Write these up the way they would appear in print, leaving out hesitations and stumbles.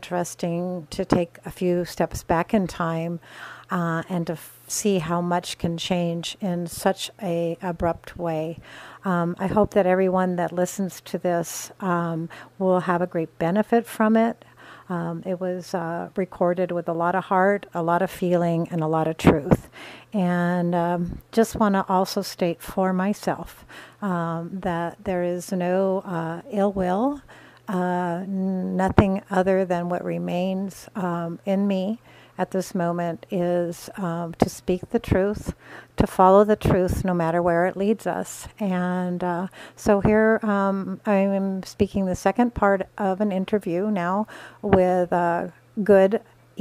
interesting to take a few steps back in time and to see how much can change in such a abrupt way. I hope that everyone that listens to this will have a great benefit from it. It was recorded with a lot of heart, a lot of feeling, and a lot of truth. And just want to also state for myself that there is no ill will, nothing other than what remains in me at this moment is to speak the truth, to follow the truth no matter where it leads us. And so here I am speaking the second part of an interview now with Goode,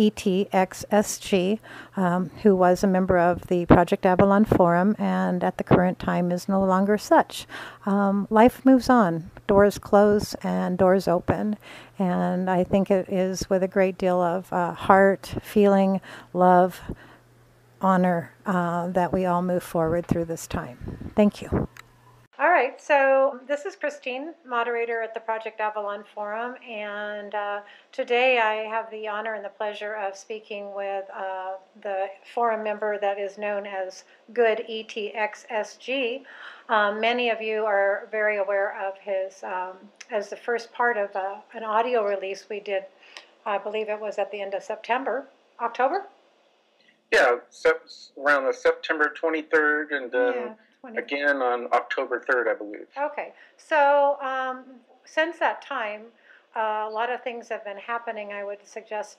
ETXSG, who was a member of the Project Avalon Forum and at the current time is no longer such. Life moves on. Doors close and doors open. And I think it is with a great deal of heart, feeling, love, honor that we all move forward through this time. Thank you. All right, so this is Christine, moderator at the Project Avalon Forum, and today I have the honor and the pleasure of speaking with the forum member that is known as Goode, ETXSG. Many of you are very aware of his, as the first part of an audio release we did, I believe it was at the end of September, October? Yeah, around the September 23rd, and then again on October 3rd, I believe. Okay, so since that time, a lot of things have been happening, I would suggest,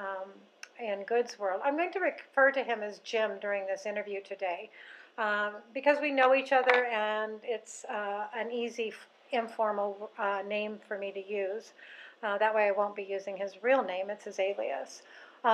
in Goode's world. I'm going to refer to him as Jim during this interview today because we know each other and it's an easy, informal name for me to use. That way I won't be using his real name, it's his alias.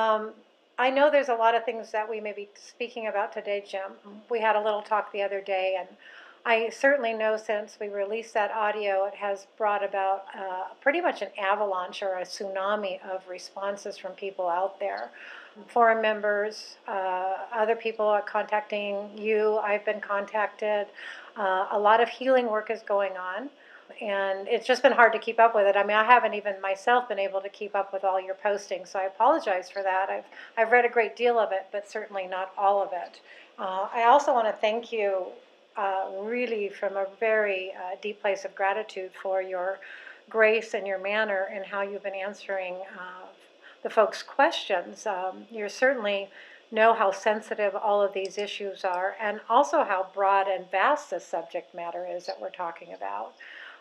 I know there's a lot of things that we may be speaking about today, Jim. We had a little talk the other day, and I certainly know since we released that audio, it has brought about pretty much an avalanche or a tsunami of responses from people out there. Forum members, other people are contacting you. I've been contacted. A lot of healing work is going on. And it's just been hard to keep up with it. I mean, I haven't even myself been able to keep up with all your postings, so I apologize for that. I've read a great deal of it, but certainly not all of it. I also want to thank you really from a very deep place of gratitude for your grace and your manner and how you've been answering the folks' questions. You certainly know how sensitive all of these issues are and also how broad and vast the subject matter is that we're talking about.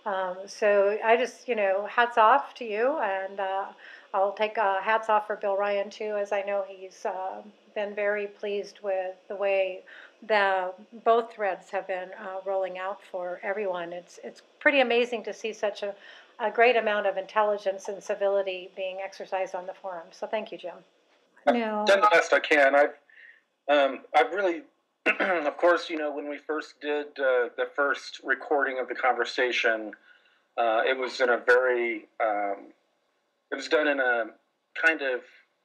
So I just, hats off to you, and I'll take hats off for Bill Ryan, too, as I know he's been very pleased with the way both threads have been rolling out for everyone. It's pretty amazing to see such a great amount of intelligence and civility being exercised on the forum. So thank you, Jim. I've done the best I can. I've really... Of course, when we first did the first recording of the conversation, it was in a very, it was done in a kind of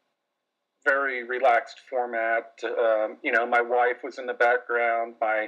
very relaxed format. My wife was in the background, my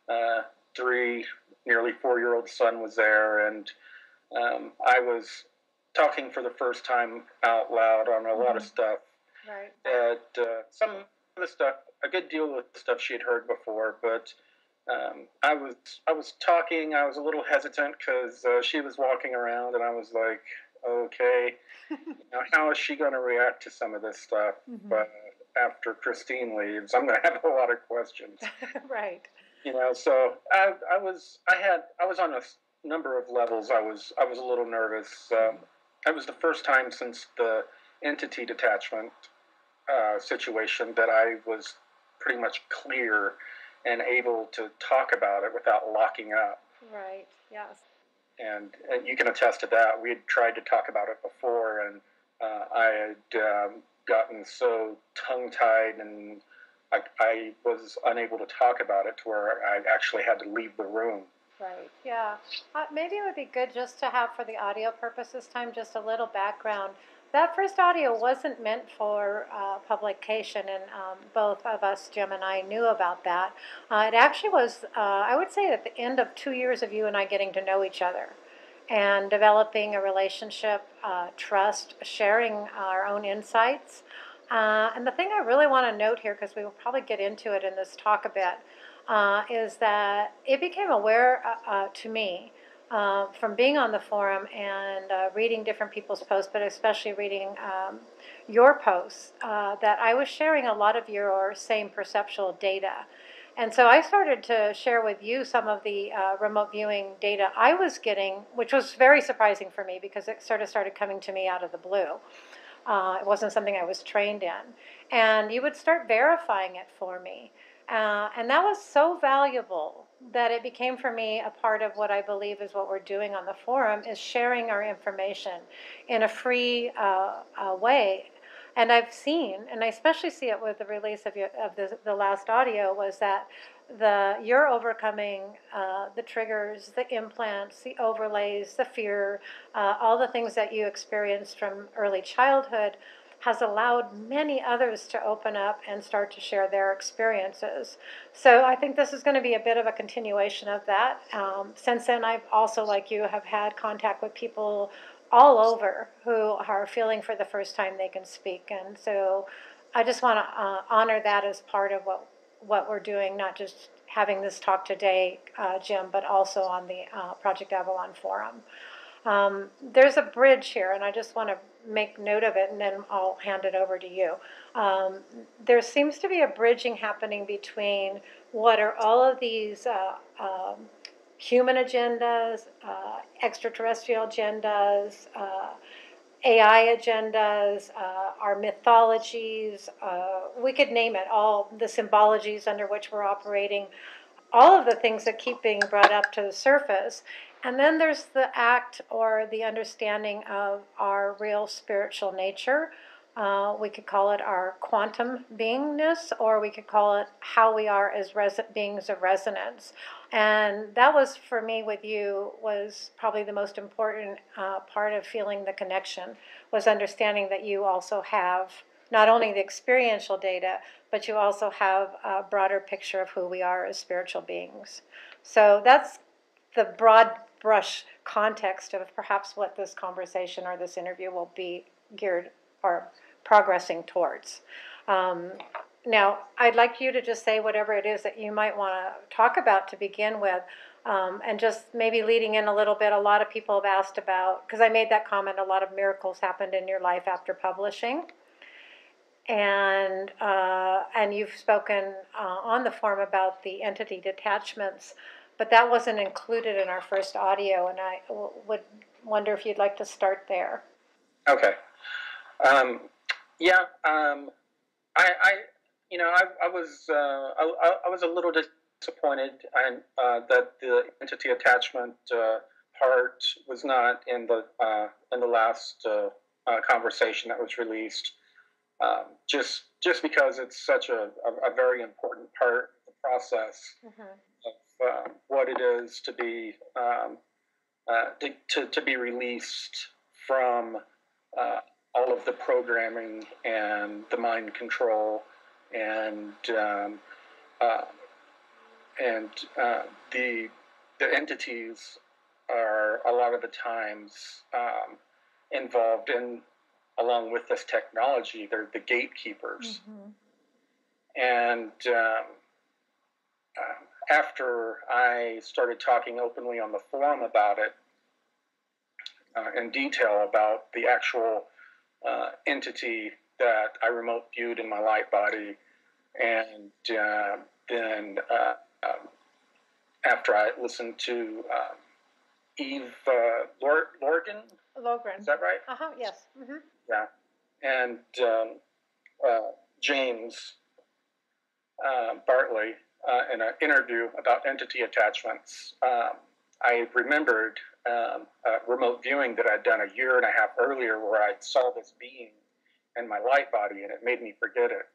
3, nearly 4-year-old son was there, and I was talking for the first time out loud on a lot of stuff. Right. Some of the stuff, a good deal of the stuff she had heard before, but I was talking. I was a little hesitant because she was walking around, and I was like, okay, how is she going to react to some of this stuff? But after Christine leaves, I'm going to have a lot of questions. Right. So I was on a number of levels. I was a little nervous. It was the first time since the entity detachment situation that I was pretty much clear and able to talk about it without locking up. Right, yes. And you can attest to that. We had tried to talk about it before, and I had gotten so tongue-tied, and I was unable to talk about it to where I actually had to leave the room. Right, yeah. Maybe it would be good just to have, for the audio purpose this time, just a little background. That first audio wasn't meant for publication, and both of us, Jim and I, knew about that. It actually was, I would say, at the end of 2 years of you and I getting to know each other. and developing a relationship, trust, sharing our own insights. And the thing I really want to note here, because we will probably get into it in this talk a bit, is that it became aware to me from being on the forum and reading different people's posts, but especially reading your posts, that I was sharing a lot of your same perceptual data. And so I started to share with you some of the remote viewing data I was getting, which was very surprising for me because it sort of started coming to me out of the blue. It wasn't something I was trained in. And you would start verifying it for me. And that was so valuable that it became for me a part of what I believe is what we're doing on the forum, is sharing our information in a free way. And I've seen, and I especially see it with the release of the last audio, was that you're overcoming the triggers, the implants, the overlays, the fear, all the things that you experienced from early childhood has allowed many others to open up and start to share their experiences. So I think this is going to be a bit of a continuation of that. Since then, I've also, like you, have had contact with people all over who are feeling for the first time they can speak. And so I just want to honor that as part of what we're doing, not just having this talk today, Jim, but also on the Project Avalon forum. There's a bridge here, and I just want to make note of it, and then I'll hand it over to you. There seems to be a bridging happening between what are all of these human agendas, extraterrestrial agendas, AI agendas, our mythologies, we could name it, all the symbologies under which we're operating, all of the things that keep being brought up to the surface. And then there's the act or the understanding of our real spiritual nature. We could call it our quantum beingness, or we could call it how we are as beings of resonance. And that was, for me, with you, was probably the most important part of feeling the connection, was understanding that you also have not only the experiential data, but you also have a broader picture of who we are as spiritual beings. So that's the broad brush context of perhaps what this conversation or this interview will be geared or progressing towards. Now, I'd like you to just say whatever it is that you might want to talk about to begin with, and just maybe leading in a little bit. A lot of people have asked about, because I made that comment, a lot of miracles happened in your life after publishing. And you've spoken on the forum about the entity detachments, but that wasn't included in our first audio, and I would wonder if you'd like to start there. Okay. Yeah. I was a little disappointed that the entity attachment part was not in the last conversation that was released. Just because it's such a very important part of the process of what it is to be to be released from all of the programming and the mind control and the entities are a lot of the times involved in, along with this technology, they're the gatekeepers. And after I started talking openly on the forum about it, in detail about the actual entity that I remote viewed in my light body, and then after I listened to Eve Lorgan, is that right? Yes. Yeah, and James Bartley in an interview about entity attachments. I remembered a remote viewing that I'd done a year and a half earlier where I saw this being in my light body, and it made me forget it.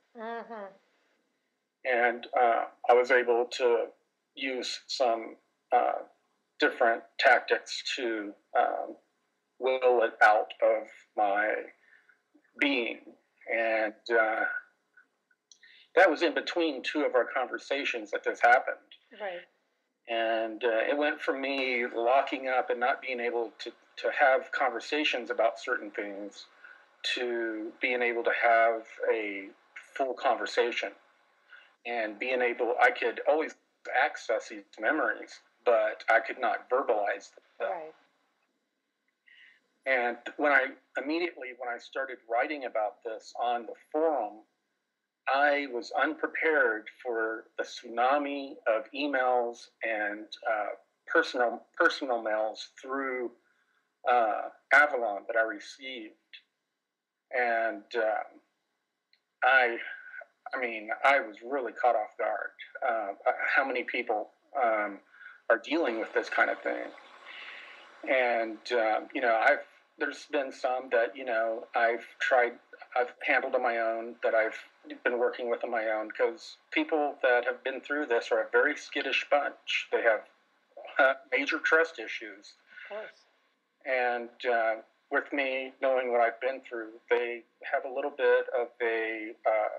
And I was able to use some different tactics to will it out of my being. And that was in between two of our conversations that this happened. Right. And it went from me locking up and not being able to have conversations about certain things to being able to have a full conversation and being able, I could always access these memories, but I could not verbalize them. Right. And when I started writing about this on the forum, I was unprepared for the tsunami of emails and personal mails through Avalon that I received, and I was really caught off guard. How many people are dealing with this kind of thing? And there's been some that I've handled on my own, that I've been working with on my own, because people that have been through this are a very skittish bunch. They have major trust issues. Of course. And with me knowing what I've been through, they have a little bit of a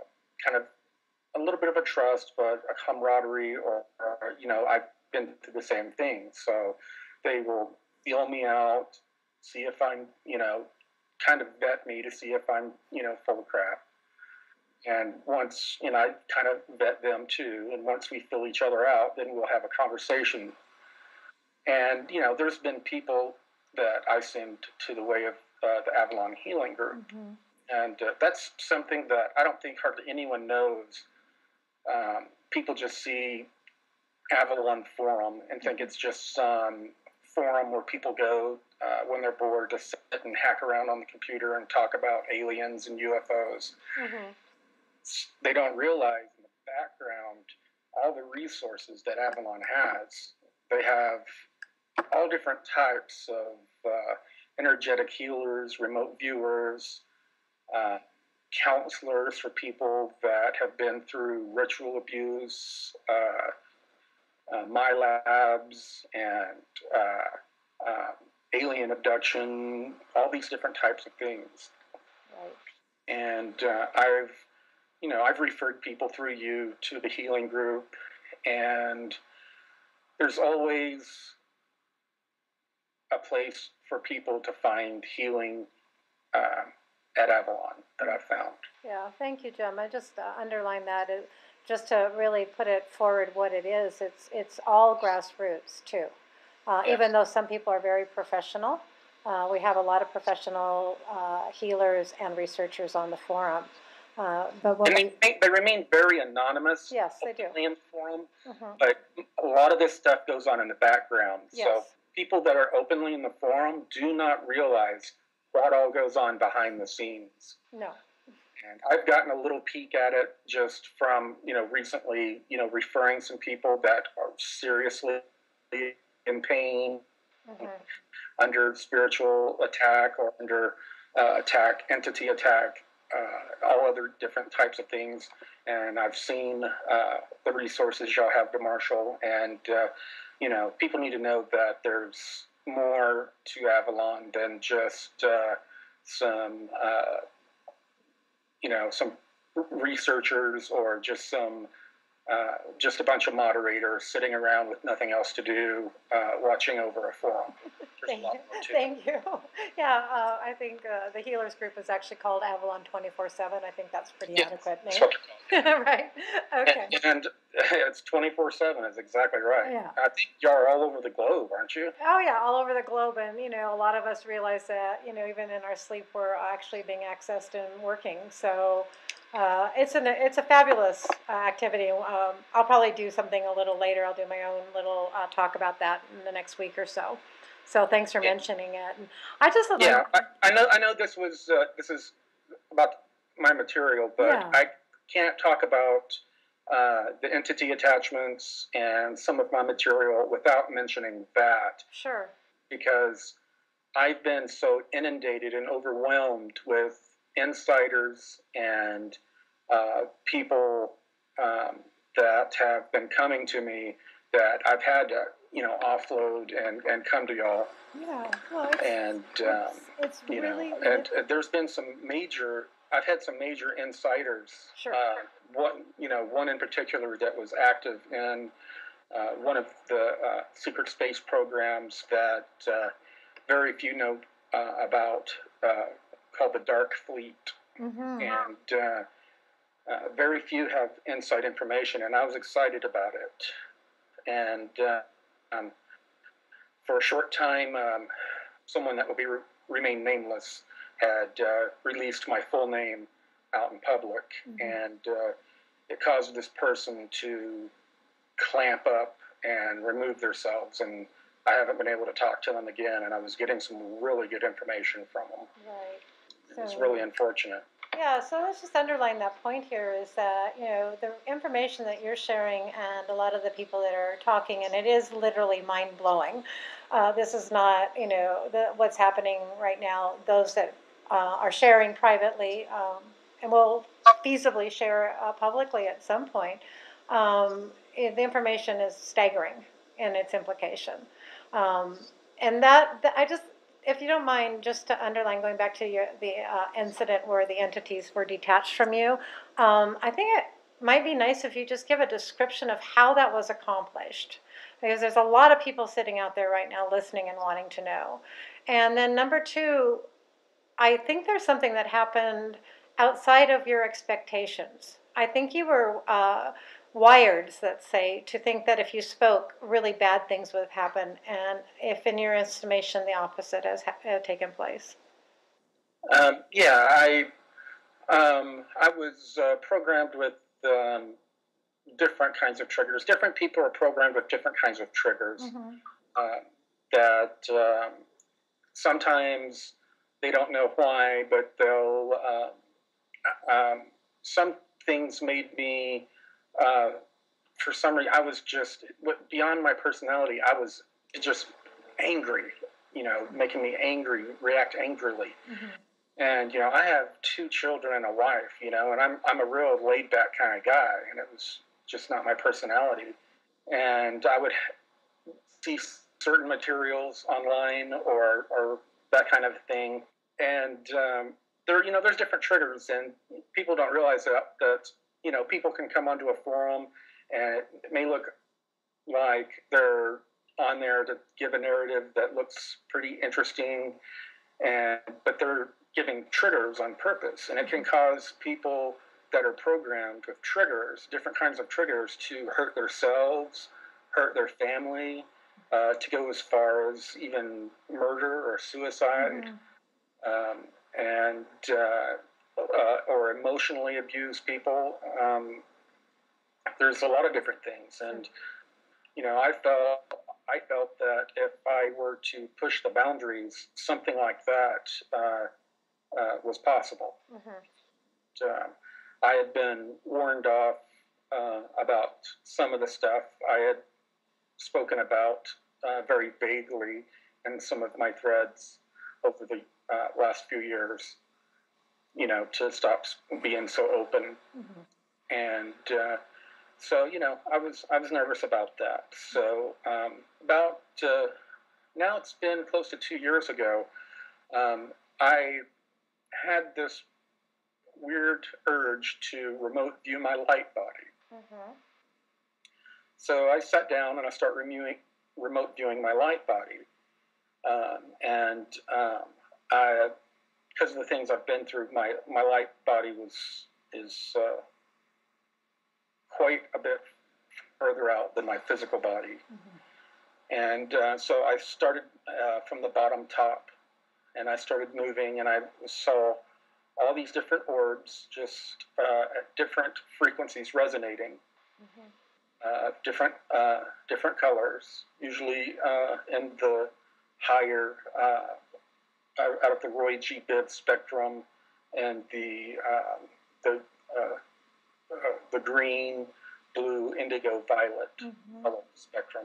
a little bit of a trust, but a camaraderie, or I've been through the same thing. So they will feel me out, see if I'm, kind of vet me to see if I'm, full of crap. And once, I kind of vet them too. And once we fill each other out, then we'll have a conversation. And, there's been people that I send to the way of the Avalon Healing Group. Mm-hmm. And that's something that I don't think hardly anyone knows. People just see Avalon Forum and think it's just some forum where people go when they're bored to sit and hack around on the computer and talk about aliens and UFOs. Mm-hmm. They don't realize in the background all the resources that Avalon has. They have all different types of energetic healers, remote viewers, counselors for people that have been through ritual abuse, MILABs, and alien abduction, all these different types of things. Right. And I've referred people through you to the healing group, and there's always a place for people to find healing at Avalon that I've found. Yeah, thank you, Jim. I just underline that. Just to really put it forward what it is, it's all grassroots too. Yes. Even though some people are very professional, we have a lot of professional healers and researchers on the forum. But they remain very anonymous. Yes, they do. In the forum, mm-hmm. But a lot of this stuff goes on in the background. Yes. So people that are openly in the forum do not realize what all goes on behind the scenes. No. And I've gotten a little peek at it just from, recently, referring some people that are seriously in pain, mm-hmm. under spiritual attack or under entity attack, all other different types of things. And I've seen the resources y'all have to marshal. And, people need to know that there's more to Avalon than just some researchers or just a bunch of moderators sitting around with nothing else to do, watching over a forum. Thank you. Yeah, I think the Healers Group is actually called Avalon 24/7. I think that's pretty adequate name. Right. Okay. And it's 24/7 is exactly right. Yeah. I think y'all are all over the globe, aren't you? Oh yeah, all over the globe, and a lot of us realize that even in our sleep we're actually being accessed and working. So. It's a fabulous activity. I'll probably do something a little later. I'll do my own little talk about that in the next week or so. So thanks for mentioning it. And I just I know this is about my material, but I can't talk about the entity attachments and some of my material without mentioning that. Sure. Because I've been so inundated and overwhelmed with insiders and people that have been coming to me that I've had to, offload and come to y'all. Yeah, well, it's really... and there's been I've had some major insiders. Sure. One in particular that was active in one of the secret space programs that very few know about, called the Dark Fleet. Mm-hmm. And very few have inside information, and I was excited about it. And for a short time, someone that will remain nameless had released my full name out in public, and it caused this person to clamp up and remove themselves, and I haven't been able to talk to them again, and I was getting some really good information from them. Right. So, it's really unfortunate. Yeah, so let's just underline that point here is that, the information that you're sharing and a lot of the people that are talking, and it is literally mind-blowing. This is not, what's happening right now. Those that are sharing privately and will feasibly share publicly at some point, the information is staggering in its implication. And I just, if you don't mind, just to underline, going back to the incident where the entities were detached from you, I think it might be nice if you just give a description of how that was accomplished. Because there's a lot of people sitting out there right now listening and wanting to know. And then number two, I think there's something that happened outside of your expectations. I think you were wired, let's say, to think that if you spoke, really bad things would happen, and if, in your estimation, the opposite has taken place. Yeah, I was programmed with different kinds of triggers. Different people are programmed with different kinds of triggers. That sometimes they don't know why, but they'll. Some things made me. For some reason, I was just beyond my personality. I was just angry, making me angry, react angrily. And I have 2 children and a wife, and I'm a real laid back kind of guy, and it was just not my personality. And I would see certain materials online or that kind of thing, and there's different triggers, and people don't realize that people can come onto a forum, and it may look like they're on there to give a narrative that looks pretty interesting, but they're giving triggers on purpose, and it can cause people that are programmed with triggers, different kinds of triggers, to hurt themselves, hurt their family, to go as far as even murder or suicide, or emotionally abuse people. There's a lot of different things, and I felt that if I were to push the boundaries, something like that was possible. I had been warned off about some of the stuff I had spoken about very vaguely in some of my threads over the last few years, to stop being so open. And so, I was nervous about that. So about now it's been close to 2 years ago, I had this weird urge to remote view my light body. So I sat down and I started remote viewing my light body. Because of the things I've been through, my light body is quite a bit further out than my physical body. And so I started from the bottom top, and I started moving, and I saw all these different orbs just at different frequencies resonating, different colors, usually in the higher, out of the Roy G. Biv spectrum, and the green, blue, indigo, violet color spectrum.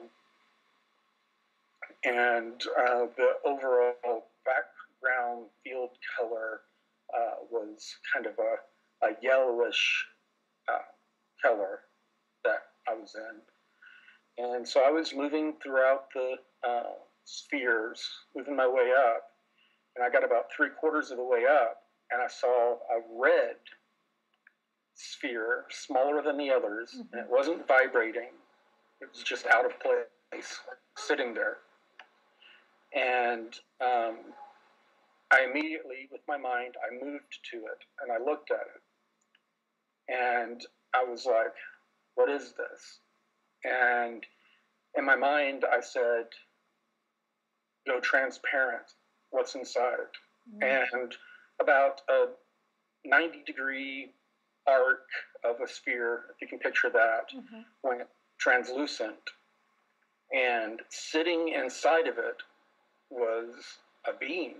And the overall background field color was kind of a yellowish color that I was in. And so I was moving throughout the spheres, moving my way up, and I got about 3/4 of the way up, and I saw a red sphere, smaller than the others, and it wasn't vibrating. It was just out of place, sitting there. And I immediately, with my mind, I moved to it and I looked at it. And I was like, what is this? And in my mind, I said, go transparent, what's inside? Mm-hmm. And about a 90-degree arc of a sphere, if you can picture that, mm-hmm. went translucent. And sitting inside of it was a being.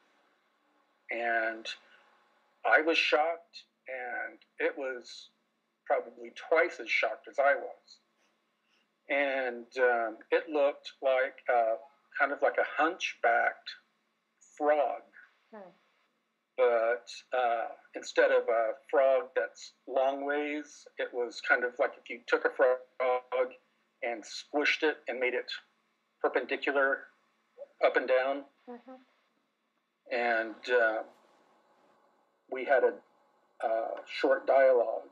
And I was shocked, and it was probably twice as shocked as I was. And it looked like kind of like a hunchbacked frog. But instead of a frog that's long ways, it was kind of like if you took a frog and squished it and made it perpendicular up and down. Mm-hmm. And we had a short dialogue.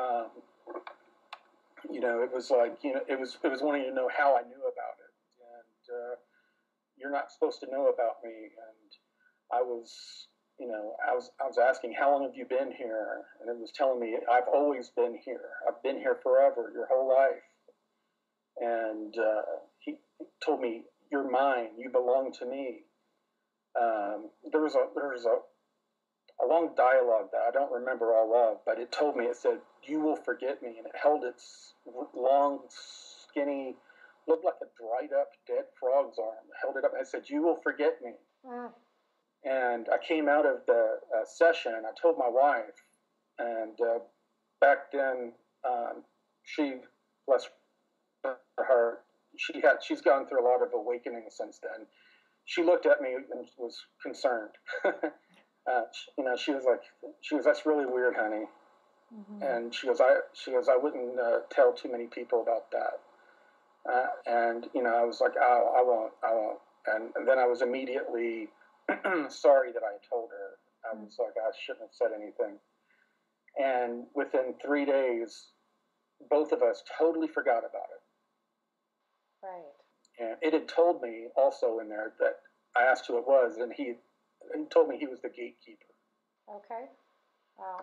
It was like, it was wanting to know how I knew about it. And you're not supposed to know about me. And I was asking, how long have you been here? And it was telling me, I've always been here. I've been here forever, your whole life. And he told me, you're mine. You belong to me. There was a long dialogue that I don't remember all of, but it told me, it said, you will forget me. And it held its long, skinny, looked like a dried up, dead frog's arm. It held it up and it said, you will forget me. And I came out of the session and I told my wife, and back then, she, bless her heart, she's gone through a lot of awakening since then. She looked at me and was concerned. She was, that's really weird, honey. Mm-hmm. And she goes, I wouldn't tell too many people about that. And I was like, oh, I won't. And then I was immediately sorry that I told her. I was like, I shouldn't have said anything. And within 3 days, both of us totally forgot about it. Right. And it had told me also in there that I asked who it was, and he told me he was the gatekeeper. Okay. Wow.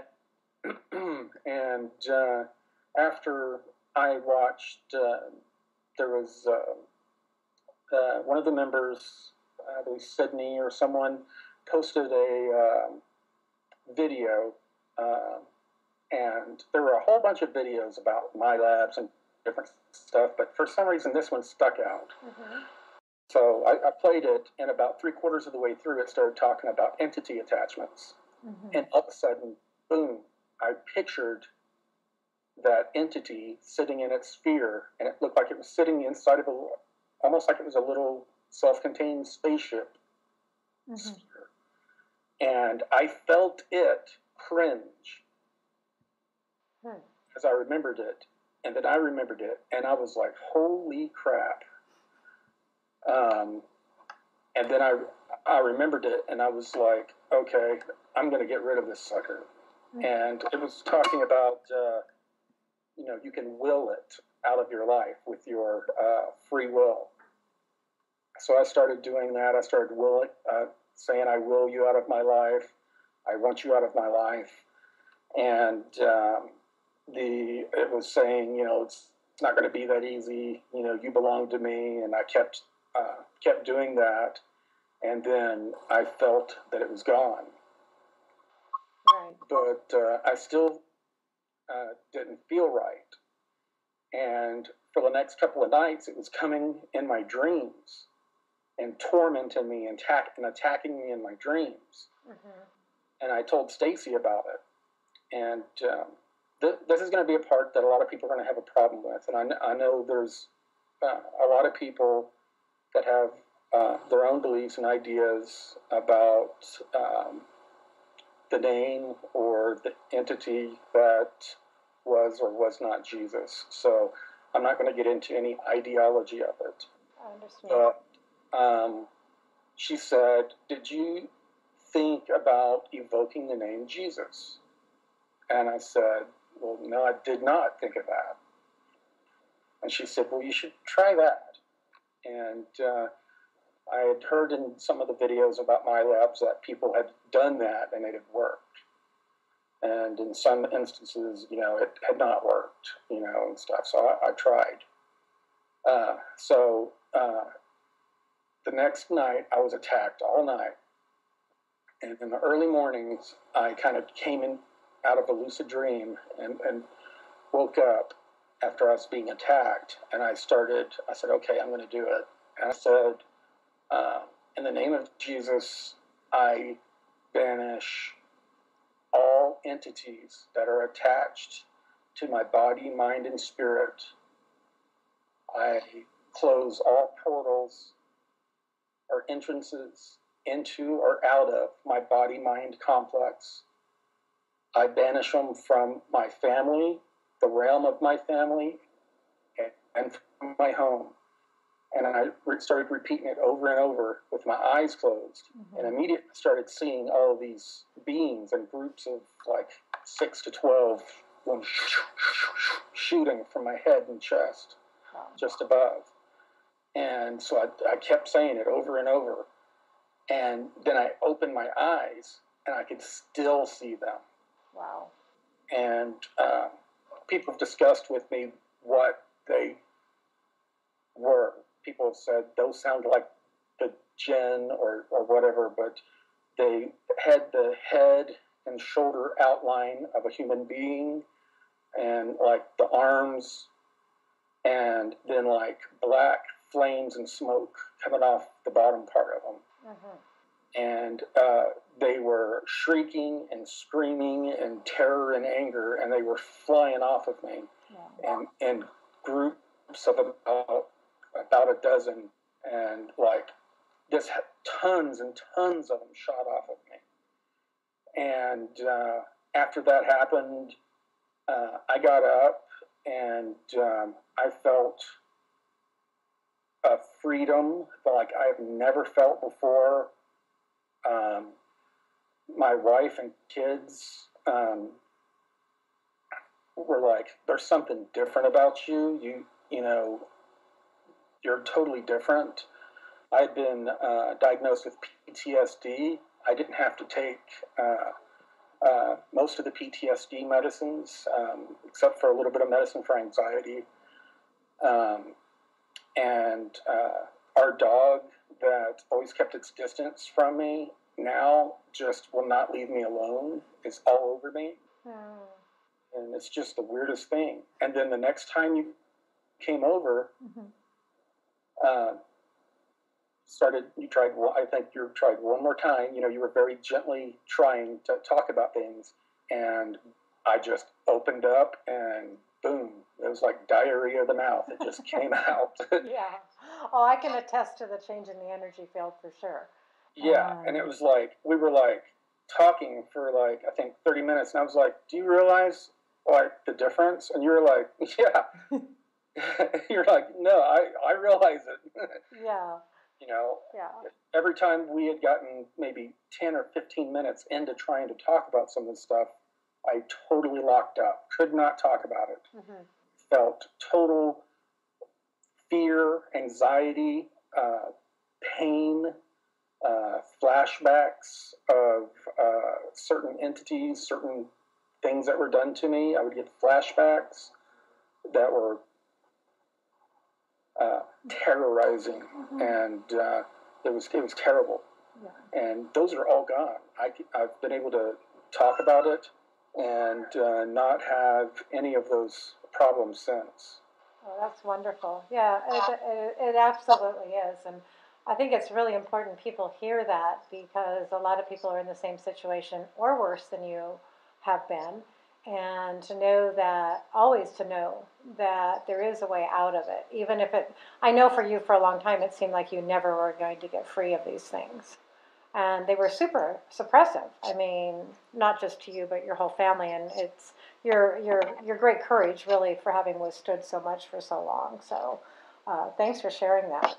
And after I watched, there was one of the members, I believe Sydney or someone, posted a video, and there were a whole bunch of videos about MILABs and different stuff, but for some reason this one stuck out. Mm-hmm. So I played it, and about 3/4 of the way through, it started talking about entity attachments. Mm-hmm. And all of a sudden, boom, I pictured that entity sitting in its sphere, and it looked like it was sitting inside of almost like it was a little self-contained spaceship. Mm-hmm. Sphere. And I felt it cringe as I remembered it, and then I remembered it, and I was like, holy crap. And then I remembered it, and I was like, okay, I'm going to get rid of this sucker. Mm-hmm. And it was talking about, you can will it out of your life with your free will. So I started doing that. I started saying, I will you out of my life. I want you out of my life. And it was saying, it's not going to be that easy. You belong to me. And I kept doing that, and then I felt that it was gone. Right. But I still didn't feel right. And for the next couple of nights, it was coming in my dreams and tormenting me and attacking me in my dreams. Mm-hmm. And I told Stacy about it. And this is going to be a part that a lot of people are going to have a problem with. And I know there's a lot of people that have their own beliefs and ideas about the name or the entity that was or was not Jesus. So I'm not going to get into any ideology of it. I understand. But she said, did you think about evoking the name Jesus? And I said, well, no, I did not think of that. And she said, well, you should try that. And I had heard in some of the videos about MILABs that people had done that and it had worked. And in some instances, you know, it had not worked, you know, and stuff. So I tried. The next night, I was attacked all night. And in the early mornings, I kind of came in out of a lucid dream and woke up after I was being attacked. And I said, okay, I'm going to do it. And I said, in the name of Jesus, I banish all entities that are attached to my body, mind, and spirit. I close all portals or entrances into or out of my body-mind complex. I banish them from my family, the realm of my family, and from my home. And I started repeating it over and over with my eyes closed. And immediately started seeing all of these beings and groups of like 6 to 12 shooting from my head and chest, just above. And so I kept saying it over and over. And then I opened my eyes and I could still see them. Wow. And people have discussed with me what they were. People have said those sound like the jinn or whatever, but they had the head and shoulder outline of a human being and like the arms and then like black flames and smoke coming off the bottom part of them. And they were shrieking and screaming in terror and anger, and they were flying off of me in groups of about a dozen, and like just tons and tons of them shot off of me. And after that happened, I got up and I felt a freedom like I've never felt before. My wife and kids were like, there's something different about you. You know, you're totally different. I'd been diagnosed with PTSD. I didn't have to take most of the PTSD medicines, except for a little bit of medicine for anxiety. And our dog that always kept its distance from me now just will not leave me alone. It's all over me. And it's just the weirdest thing. And then the next time you came over, I think you tried one more time. You know, you were very gently trying to talk about things. And I just opened up and boom, it was like diarrhea of the mouth. It just came out. Yeah. Oh, I can attest to the change in the energy field for sure. Yeah, and it was like, we were like talking for like, I think 30 minutes. And I was like, do you realize like the difference? And you were like, yeah. You're like, no, I realize it. Yeah. You know, yeah. Every time we had gotten maybe 10 or 15 minutes into trying to talk about some of this stuff, I totally locked up, could not talk about it. Felt total fear, anxiety, pain, flashbacks of certain entities, certain things that were done to me. I would get flashbacks that were terrorizing, and it was terrible. Yeah. And those are all gone. I've been able to talk about it and not have any of those problems since. Oh, that's wonderful. Yeah, it absolutely is. And I think it's really important people hear that, because a lot of people are in the same situation or worse than you have been. And to know that, always to know that there is a way out of it. Even if I know for you for a long time, it seemed like you never were going to get free of these things. And they were super suppressive. I mean, not just to you, but your whole family. And it's your great courage, really, for having withstood so much for so long. So thanks for sharing that.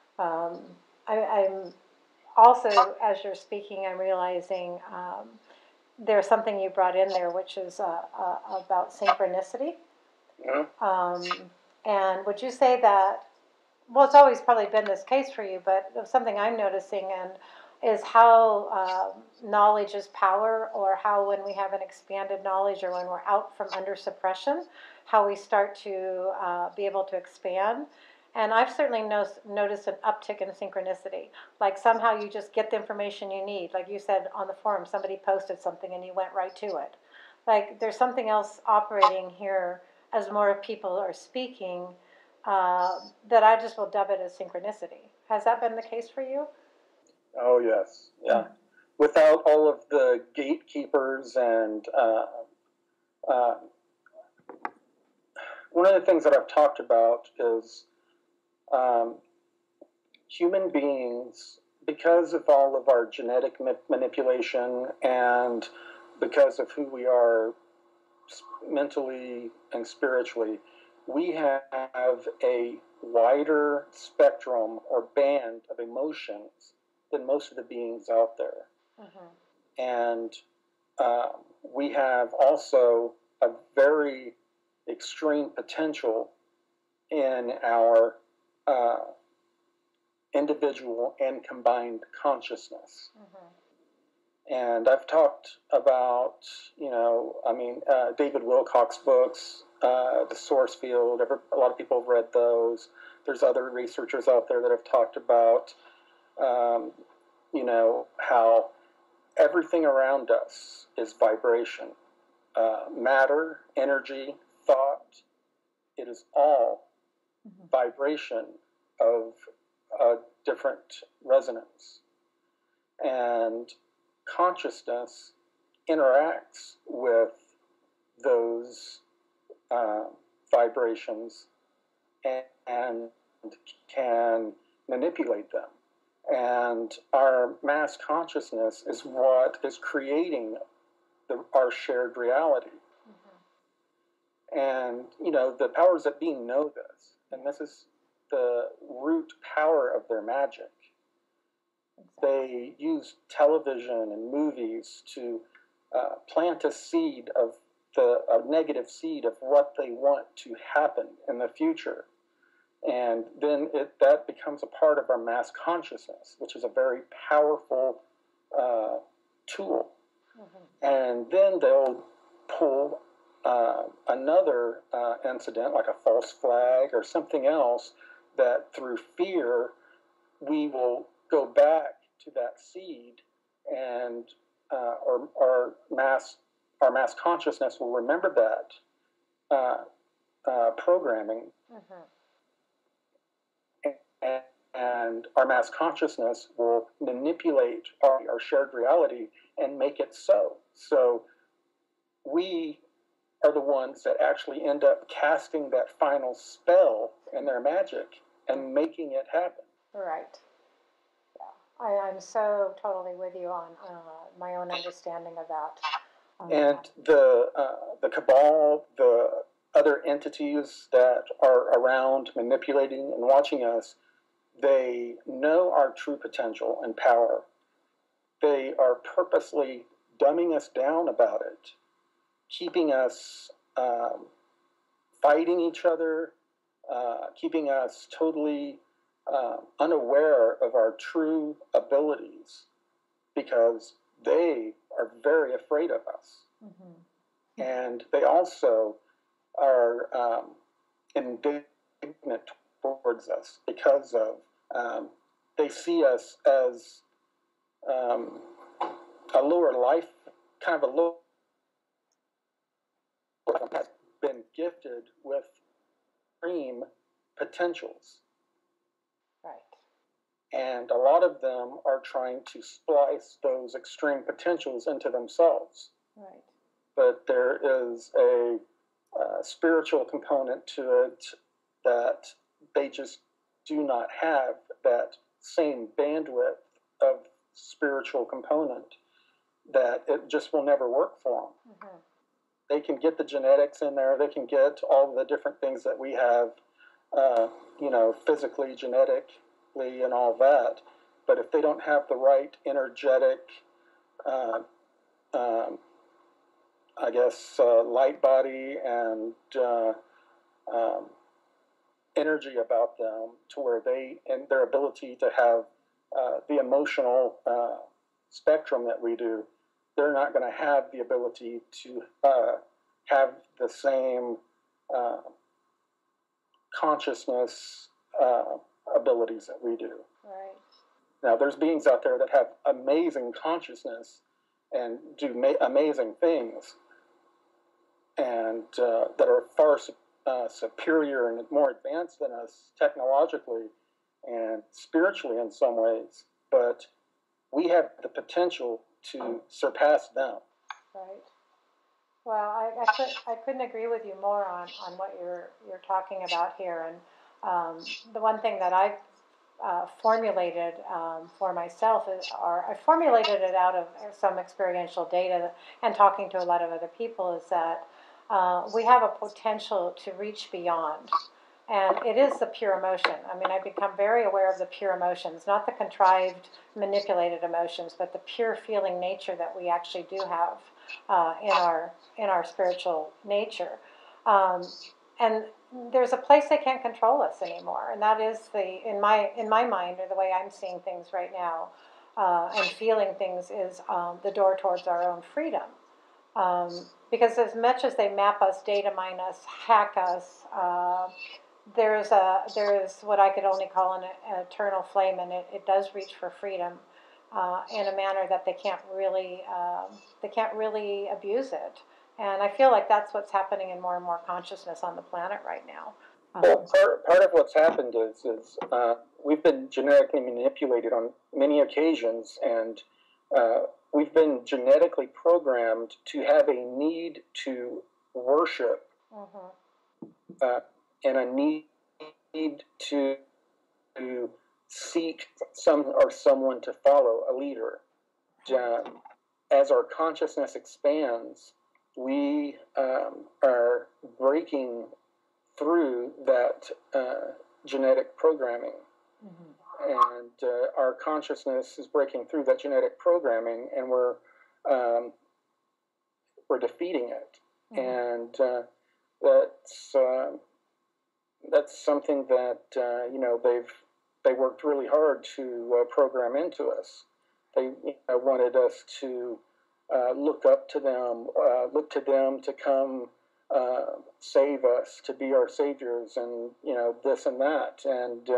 I'm also, as you're speaking, I'm realizing there's something you brought in there, which is about synchronicity. And would you say that, well, it's always probably been this case for you, but something I'm noticing and is how knowledge is power, or how when we have an expanded knowledge or when we're out from under suppression, how we start to be able to expand. And I've certainly noticed an uptick in synchronicity. Like somehow you just get the information you need. Like you said on the forum, somebody posted something and you went right to it. Like there's something else operating here as more people are speaking, that I just will dub it as synchronicity. Has that been the case for you? Oh, yes. Yeah. Without all of the gatekeepers and uh, one of the things that I've talked about is um, human beings, because of all of our genetic manipulation and because of who we are mentally and spiritually, we have a wider spectrum or band of emotions than most of the beings out there. Mm-hmm. And we have also a very extreme potential in our individual and combined consciousness. Mm-hmm. And I've talked about, David Wilcock's books, The Source Field. A lot of people have read those. There's other researchers out there that have talked about, how everything around us is vibration. Matter, energy, thought, it is all vibration of a different resonance. And consciousness interacts with those vibrations and can manipulate them. And our mass consciousness is what is creating our shared reality. Mm-hmm. And, the powers that be know this. And this is the root power of their magic. They use television and movies to plant a seed of a negative seed of what they want to happen in the future. And then that becomes a part of our mass consciousness, which is a very powerful tool. Mm-hmm. And then they'll pull another incident, like a false flag or something else, that through fear we will go back to that seed, and our mass consciousness will remember that programming. Mm-hmm. And our mass consciousness will manipulate our shared reality and make it so. So we are the ones that actually end up casting that final spell in their magic and making it happen. Right. Yeah. I'm so totally with you on my own understanding of that. And the cabal, the other entities that are around manipulating and watching us, they know our true potential and power. They are purposely dumbing us down about it, keeping us fighting each other, keeping us totally unaware of our true abilities, because they are very afraid of us. Mm-hmm. And they also are indignant towards us because of they see us as a lower life, kind of a low has been gifted with extreme potentials. Right. And a lot of them are trying to splice those extreme potentials into themselves. Right. But there is a spiritual component to it that they just do not have that same bandwidth of spiritual component, that it just will never work for them. Mm-hmm. They can get the genetics in there, they can get all the different things that we have, physically, genetically, and all that. But if they don't have the right energetic, light body and energy about them to where they, and their ability to have the emotional spectrum that we do, they're not going to have the ability to have the same consciousness abilities that we do. Right. Now, there's beings out there that have amazing consciousness and do amazing things, and that are far superior and more advanced than us technologically and spiritually in some ways, but we have the potential to surpass them. Right. Well, I couldn't agree with you more on what you're talking about here. And the one thing that I've formulated for myself or I formulated it out of some experiential data and talking to a lot of other people, is that we have a potential to reach beyond. And it is the pure emotion. I mean, I've become very aware of the pure emotions, not the contrived, manipulated emotions, but the pure feeling nature that we actually do have in our spiritual nature. And there's a place they can't control us anymore, and that is in my mind, or the way I'm seeing things right now, and feeling things, is the door towards our own freedom. Because as much as they map us, data mine us, hack us, there is what I could only call an eternal flame, and it does reach for freedom in a manner that they can't really abuse it. And I feel like that's what's happening in more and more consciousness on the planet right now. Well, part of what's happened is we've been genetically manipulated on many occasions, and we've been genetically programmed to have a need to worship, and a need to seek someone to follow, a leader. As our consciousness expands, we are breaking through that genetic programming. And our consciousness is breaking through that genetic programming, and we're defeating it. And that's something that they worked really hard to program into us. They wanted us to look up to them, look to them to come save us, to be our saviors, and this and that, and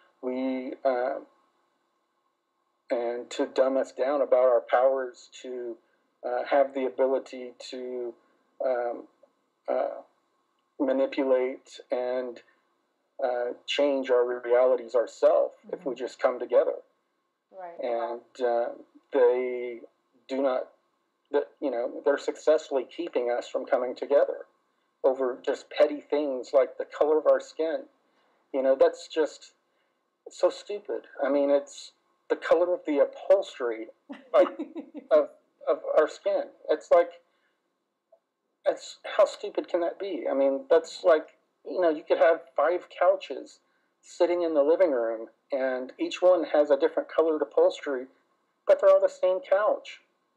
and to dumb us down about our powers to have the ability to manipulate and change our realities ourselves if we just come together. Right. And they do not, they're successfully keeping us from coming together over just petty things like the color of our skin. That's just so stupid. I mean, it's the color of the upholstery of our skin. It's like, how stupid can that be? I mean, that's like, you could have 5 couches sitting in the living room, and each one has a different colored upholstery, but they're all the same couch,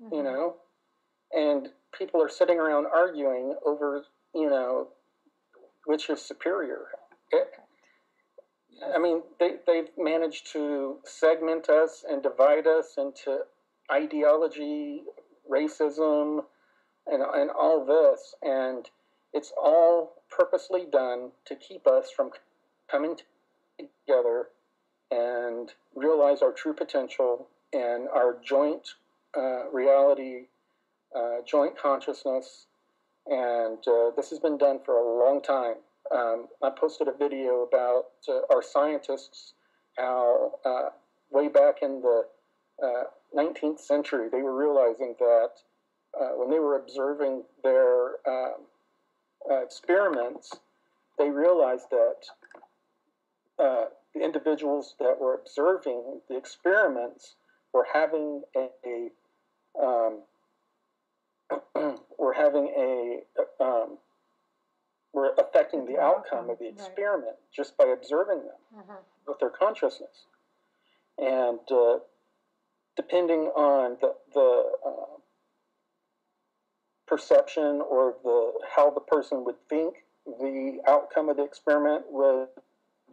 and people are sitting around arguing over, which is superior. I mean, they've managed to segment us and divide us into ideology, racism, and all this, and it's all purposely done to keep us from coming together and realize our true potential and our joint reality, joint consciousness, and this has been done for a long time. I posted a video about our scientists, how way back in the 19th century, they were realizing that when they were observing their experiments, they realized that the individuals that were observing the experiments were having were affecting the outcome of the experiment just by observing them with their consciousness. And depending on the perception or how the person would think the outcome of the experiment would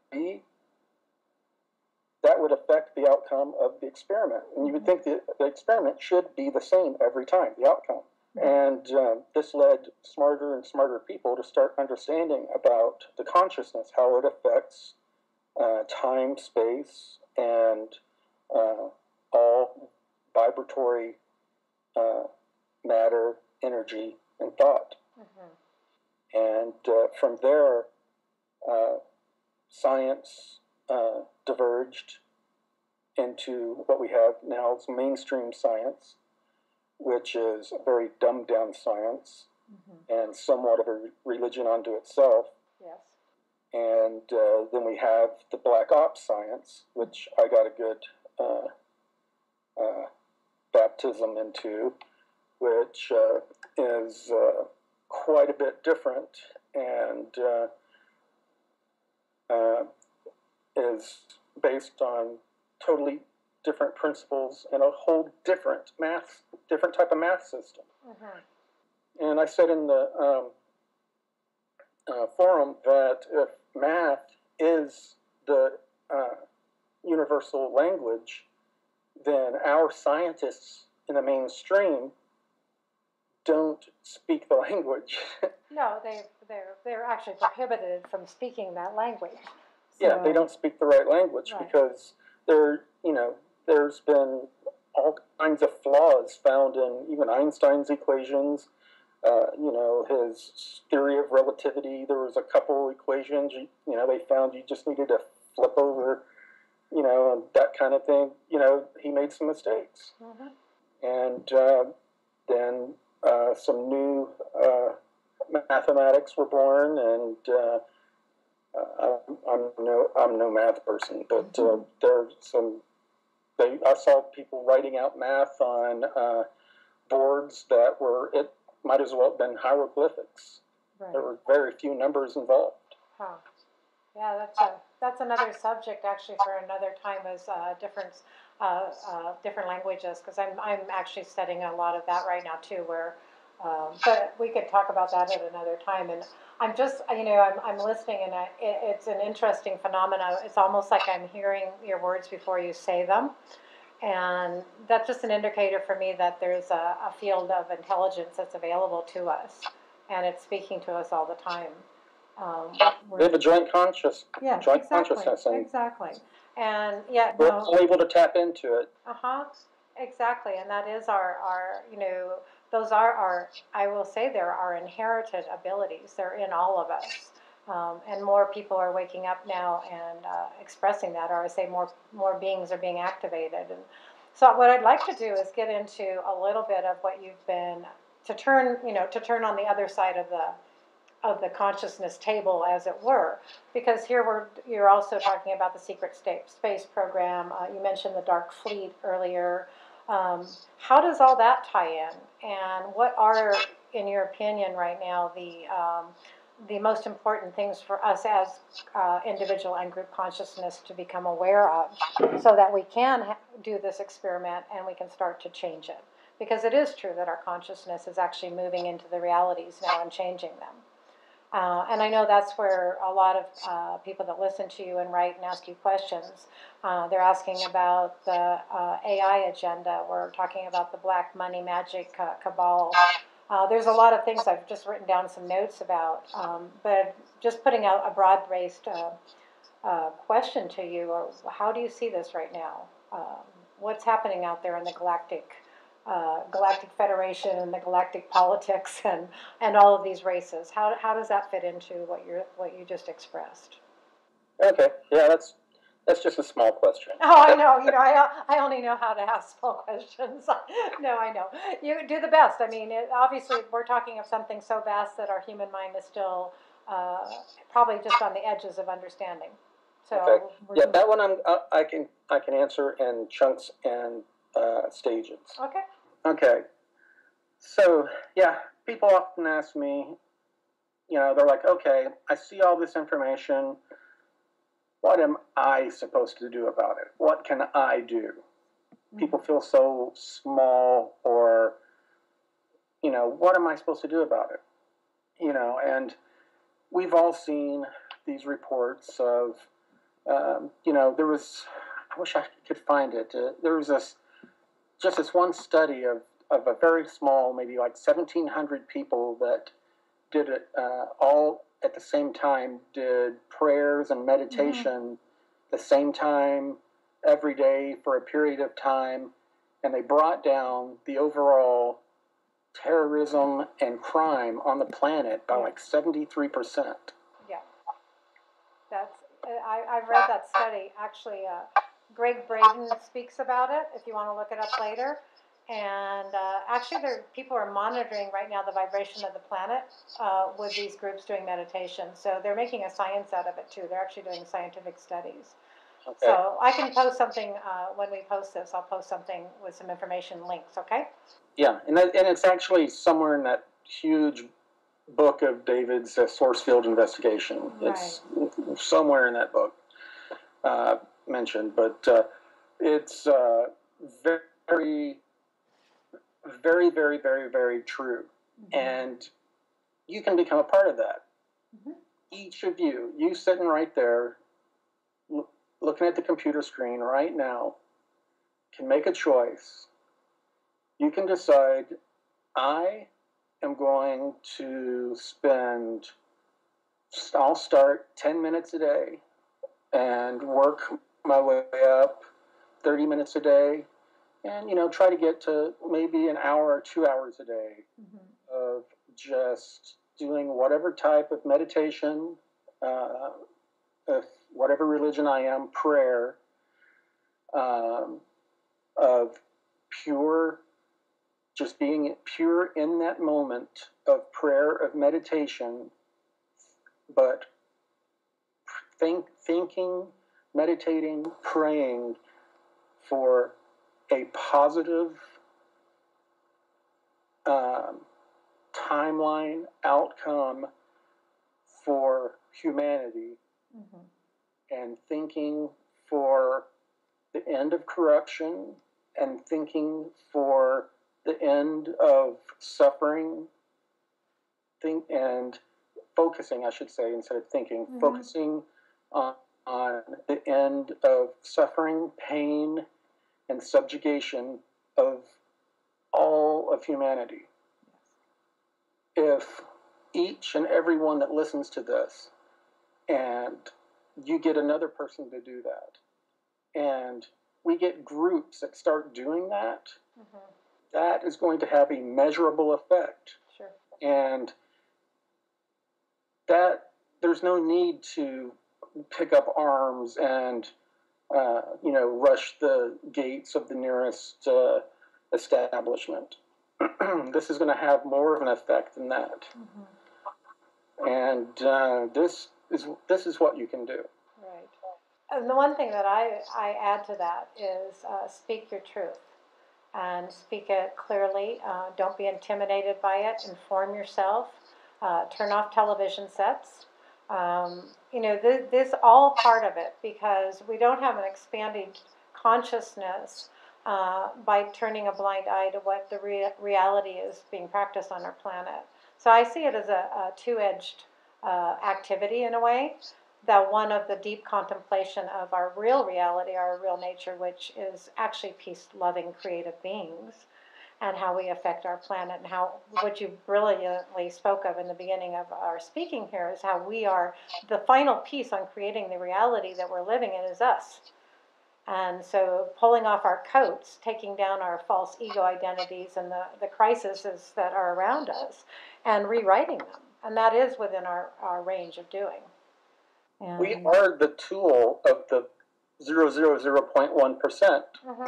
that would affect the outcome of the experiment. And you would think that the experiment should be the same every time, the outcome. And this led smarter and smarter people to start understanding about the consciousness, how it affects time, space, and all vibratory matter, energy, and thought. And from there, science diverged into what we have now as mainstream science, which is a very dumbed down science and somewhat of a religion unto itself. Yes. And then we have the black ops science, which I got a good baptism into, which is quite a bit different and is based on totally different principles and a whole different type of math system. And I said in the forum that if math is the universal language, then our scientists in the mainstream don't speak the language. No, they're actually prohibited from speaking that language. So, yeah, they don't speak the right language because there's been all kinds of flaws found in even Einstein's equations. His theory of relativity, there was a couple equations, they found you just needed to flip over, and that kind of thing. He made some mistakes. And then some new mathematics were born, and I'm no math person, but there's some. I saw people writing out math on boards that it might as well have been hieroglyphics. Right. There were very few numbers involved. Huh. Yeah, that's another subject actually for another time, is different languages, because I'm actually studying a lot of that right now too. Where, but we could talk about that at another time. And I'm just, I'm listening, and it's an interesting phenomenon. It's almost like I'm hearing your words before you say them. And that's just an indicator for me that there's a field of intelligence that's available to us, and it's speaking to us all the time. We have a joint consciousness. Exactly. And yet we're all able to tap into it. Exactly. And that is our those are our, I will say, they're our inherited abilities. They're in all of us. And more people are waking up now and expressing that, or I say more beings are being activated. And so what I'd like to do is get into a little bit of what you've been, to turn on the other side of the consciousness table, as it were, because here you're also talking about the secret space program. You mentioned the Dark Fleet earlier. How does all that tie in, and what are, in your opinion, right now the most important things for us as individual and group consciousness to become aware of, so that we can do this experiment and we can start to change it? Because it is true that our consciousness is actually moving into the realities now and changing them. And I know that's where a lot of people that listen to you and write and ask you questions, they're asking about the AI agenda. We're talking about the black money magic cabal. There's a lot of things I've just written down some notes about, but just putting out a broad-based question to you, or how do you see this right now? What's happening out there in the Galactic Federation and the galactic politics and all of these races? How does that fit into what you just expressed? Okay, yeah, that's just a small question. Oh, I know. I only know how to ask small questions. No, I know. You do the best. I mean, obviously, we're talking of something so vast that our human mind is still probably just on the edges of understanding. So okay. Yeah, that one I can answer in chunks and stages. Okay. Okay. So yeah, people often ask me, they're like, okay, I see all this information. What am I supposed to do about it? What can I do? People feel so small, or, what am I supposed to do about it? And we've all seen these reports of There was, I wish I could find it. There was this one study of a very small, maybe like 1,700 people that did it all at the same time, did prayers and meditation the same time every day for a period of time, and they brought down the overall terrorism and crime on the planet by like 73%. Yeah, I've read that study. Actually, Greg Braden speaks about it. If you want to look it up later. And actually, people are monitoring right now the vibration of the planet with these groups doing meditation. So they're making a science out of it too. They're actually doing scientific studies. Okay. So I can post something when we post this. I'll post something with some information links. Okay. Yeah, and it's actually somewhere in that huge book of David's source field investigation. Right. It's somewhere in that book mentioned, but it's very, very, very, very, very true. And you can become a part of that. Each of you sitting right there, looking at the computer screen right now, can make a choice. You can decide, I am going to I'll start 10 minutes a day and work my way up 30 minutes a day, and try to get to maybe an hour or 2 hours a day of just doing whatever type of meditation, of whatever religion I am, prayer, of pure, just being pure in that moment of prayer, of meditation, but thinking, meditating, praying for a positive timeline outcome for humanity, and thinking for the end of corruption, and thinking for the end of suffering, and focusing, I should say, instead of thinking, focusing on the end of suffering, pain, and subjugation of all of humanity. If each and every one that listens to this, and you get another person to do that, and we get groups that start doing that, that is going to have a measurable effect. Sure. And that there's no need to pick up arms and rush the gates of the nearest establishment. This is going to have more of an effect than that. And this is what you can do. Right. And the one thing that I add to that is speak your truth. And speak it clearly. Don't be intimidated by it. Inform yourself. Turn off television sets. This all part of it, because we don't have an expanding consciousness by turning a blind eye to what the reality is being practiced on our planet. So I see it as a two-edged activity in a way. That one of the deep contemplation of our real reality, our real nature, which is actually peace-loving, creative beings, and how we affect our planet, and how what you brilliantly spoke of in the beginning of our speaking here is how we are the final piece on creating the reality that we're living in is us. And so pulling off our coats, taking down our false ego identities and the crises that are around us, and rewriting them. And that is within our range of doing. And we are the tool of the 0.1%.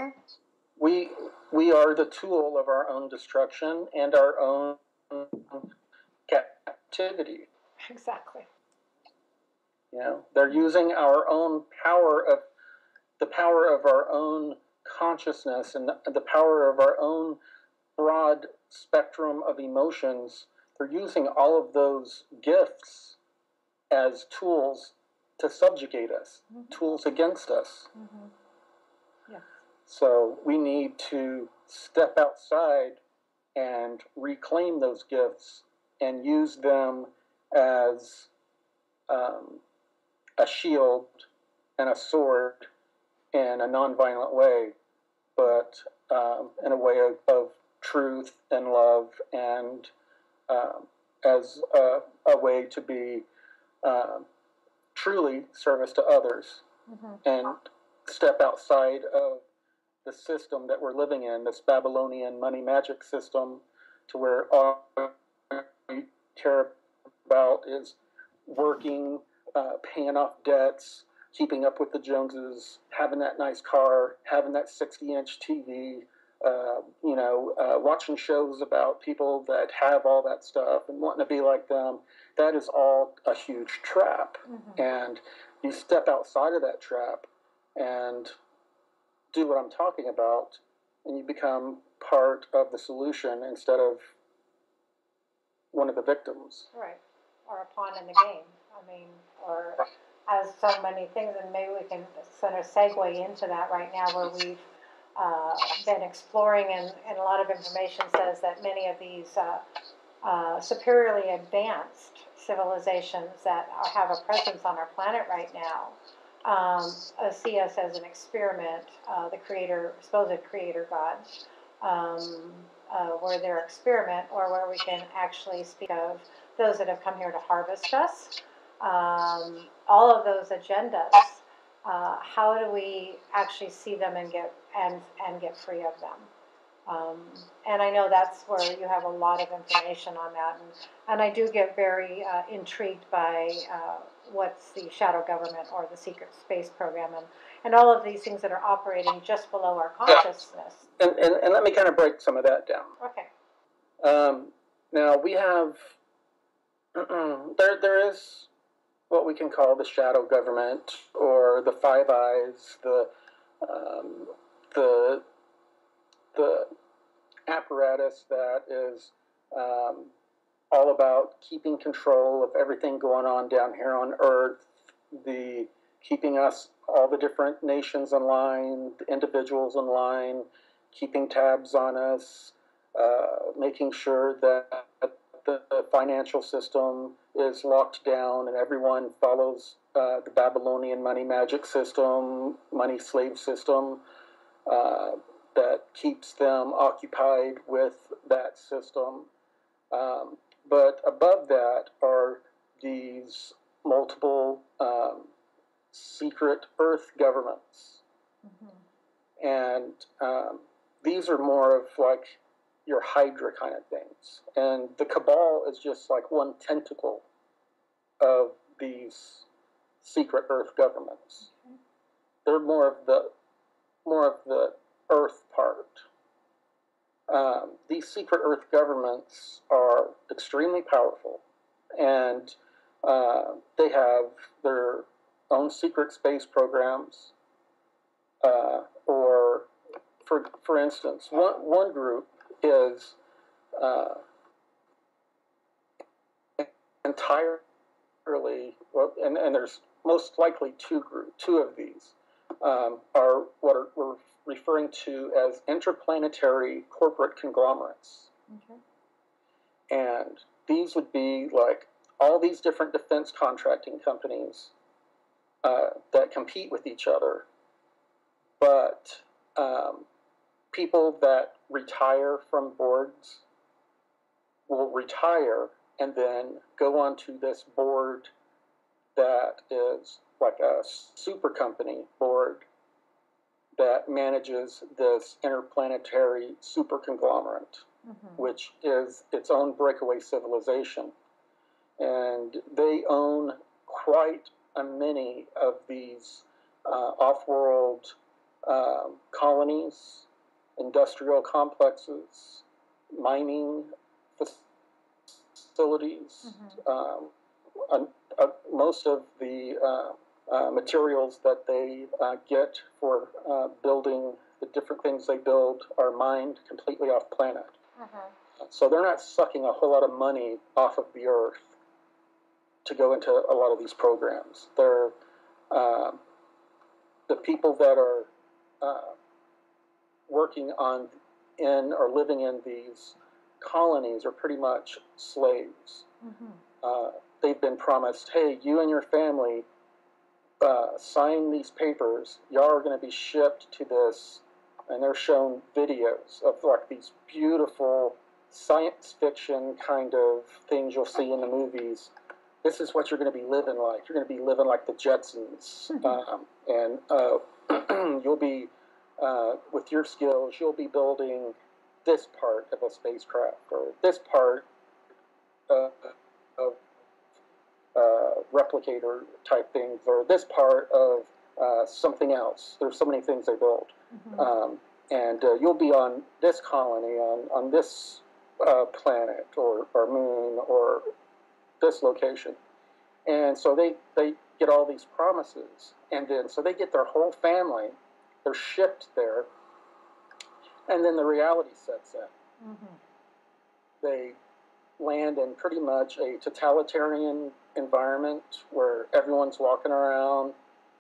We are the tool of our own destruction and our own captivity. Exactly. They're using our own the power of our own consciousness and the power of our own broad spectrum of emotions. They're using all of those gifts as tools to subjugate us, tools against us. Yeah. So we need to step outside and reclaim those gifts and use them as a shield and a sword in a nonviolent way, but in a way of truth and love, and as a way to be truly service to others, and step outside of the system that we're living in, this Babylonian money magic system, to where all we care about is working, paying off debts, keeping up with the Joneses, having that nice car, having that 60-inch TV, watching shows about people that have all that stuff and wanting to be like them. That is all a huge trap. And you step outside of that trap and do what I'm talking about, and you become part of the solution instead of one of the victims. Right. Or a pawn in the game. I mean, or as so many things, and maybe we can sort of segue into that right now, where we've been exploring, and a lot of information says that many of these superiorly advanced civilizations that have a presence on our planet right now see us as an experiment, the creator, supposed creator gods, where they're experiment, or where we can actually speak of those that have come here to harvest us. All of those agendas, how do we actually see them and get free of them? And I know that's where you have a lot of information on that, and I do get very intrigued by what's the shadow government or the secret space program, and all of these things that are operating just below our consciousness. And let me kind of break some of that down. Okay. Now we have there is what we can call the shadow government, or the Five Eyes, the apparatus that is all about keeping control of everything going on down here on Earth, keeping us, all the different nations in line, the individuals in line, keeping tabs on us, making sure that the financial system is locked down and everyone follows the Babylonian money magic system, money slave system, that keeps them occupied with that system. But above that are these multiple secret Earth governments. And these are more of like your Hydra kind of things. And the Cabal is just like one tentacle of these secret Earth governments. They're more of the Earth part. These secret Earth governments are extremely powerful, and they have their own secret space programs. Or, for instance, one group is entirely, well, and there's most likely two of these are what we're referring to as interplanetary corporate conglomerates. And these would be like all these different defense contracting companies that compete with each other, but people that retire from boards will retire and then go on to this board that is like a super company board that manages this interplanetary super conglomerate, which is its own breakaway civilization. And they own quite a many of these off-world colonies, industrial complexes, mining facilities. Most of the materials that they get for building the different things they build are mined completely off planet. So they're not sucking a whole lot of money off of the Earth to go into a lot of these programs. They're the people that are working in or living in these colonies are pretty much slaves. They've been promised, hey, you and your family, sign these papers. Y'all are going to be shipped to this, and they're shown videos of like these beautiful science fiction kind of things you'll see in the movies. This is what you're going to be living like. You're going to be living like the Jetsons, and you'll be with your skills. You'll be building this part of a spacecraft or this part of replicator type things, or this part of something else. There's so many things they build. And you'll be on this colony, on this planet or moon or this location. And so they get all these promises. And then so they get their whole family. They're shipped there. And then the reality sets in. They land in pretty much a totalitarian environment where everyone's walking around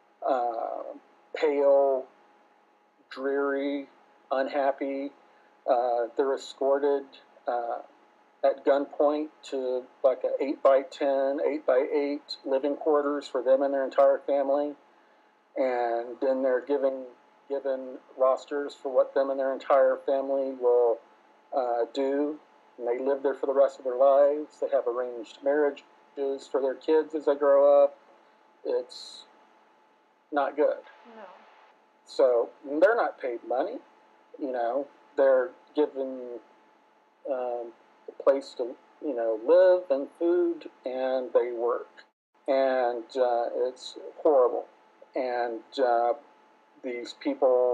pale, dreary, unhappy. They're escorted at gunpoint to like an 8x10, 8x8 living quarters for them and their entire family. And then they're given rosters for what them and their entire family will do. And they live there for the rest of their lives. They have arranged marriages for their kids as they grow up. It's not good. No. So they're not paid money. You know, they're given a place to, you know, live and food, and they work. And it's horrible. And these people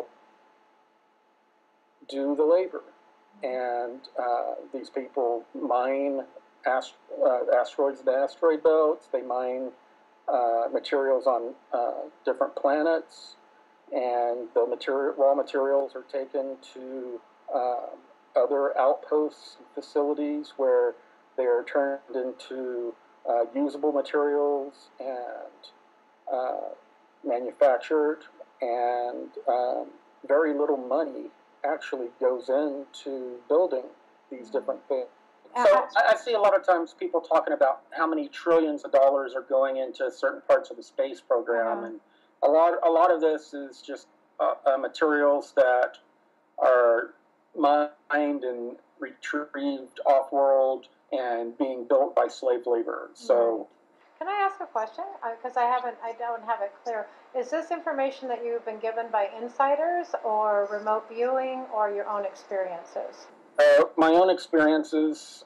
do the labor. And these people mine asteroids and asteroid belts. They mine materials on different planets. And the raw materials are taken to other outposts and facilities where they are turned into usable materials and manufactured, and very little money actually goes into building these different things. So I see a lot of times people talking about how many trillions of dollars are going into certain parts of the space program, and a lot of this is just materials that are mined and retrieved off-world and being built by slave laborers. So, can I ask a question? Because I don't have it clear. Is this information that you've been given by insiders, or remote viewing, or your own experiences? My own experiences.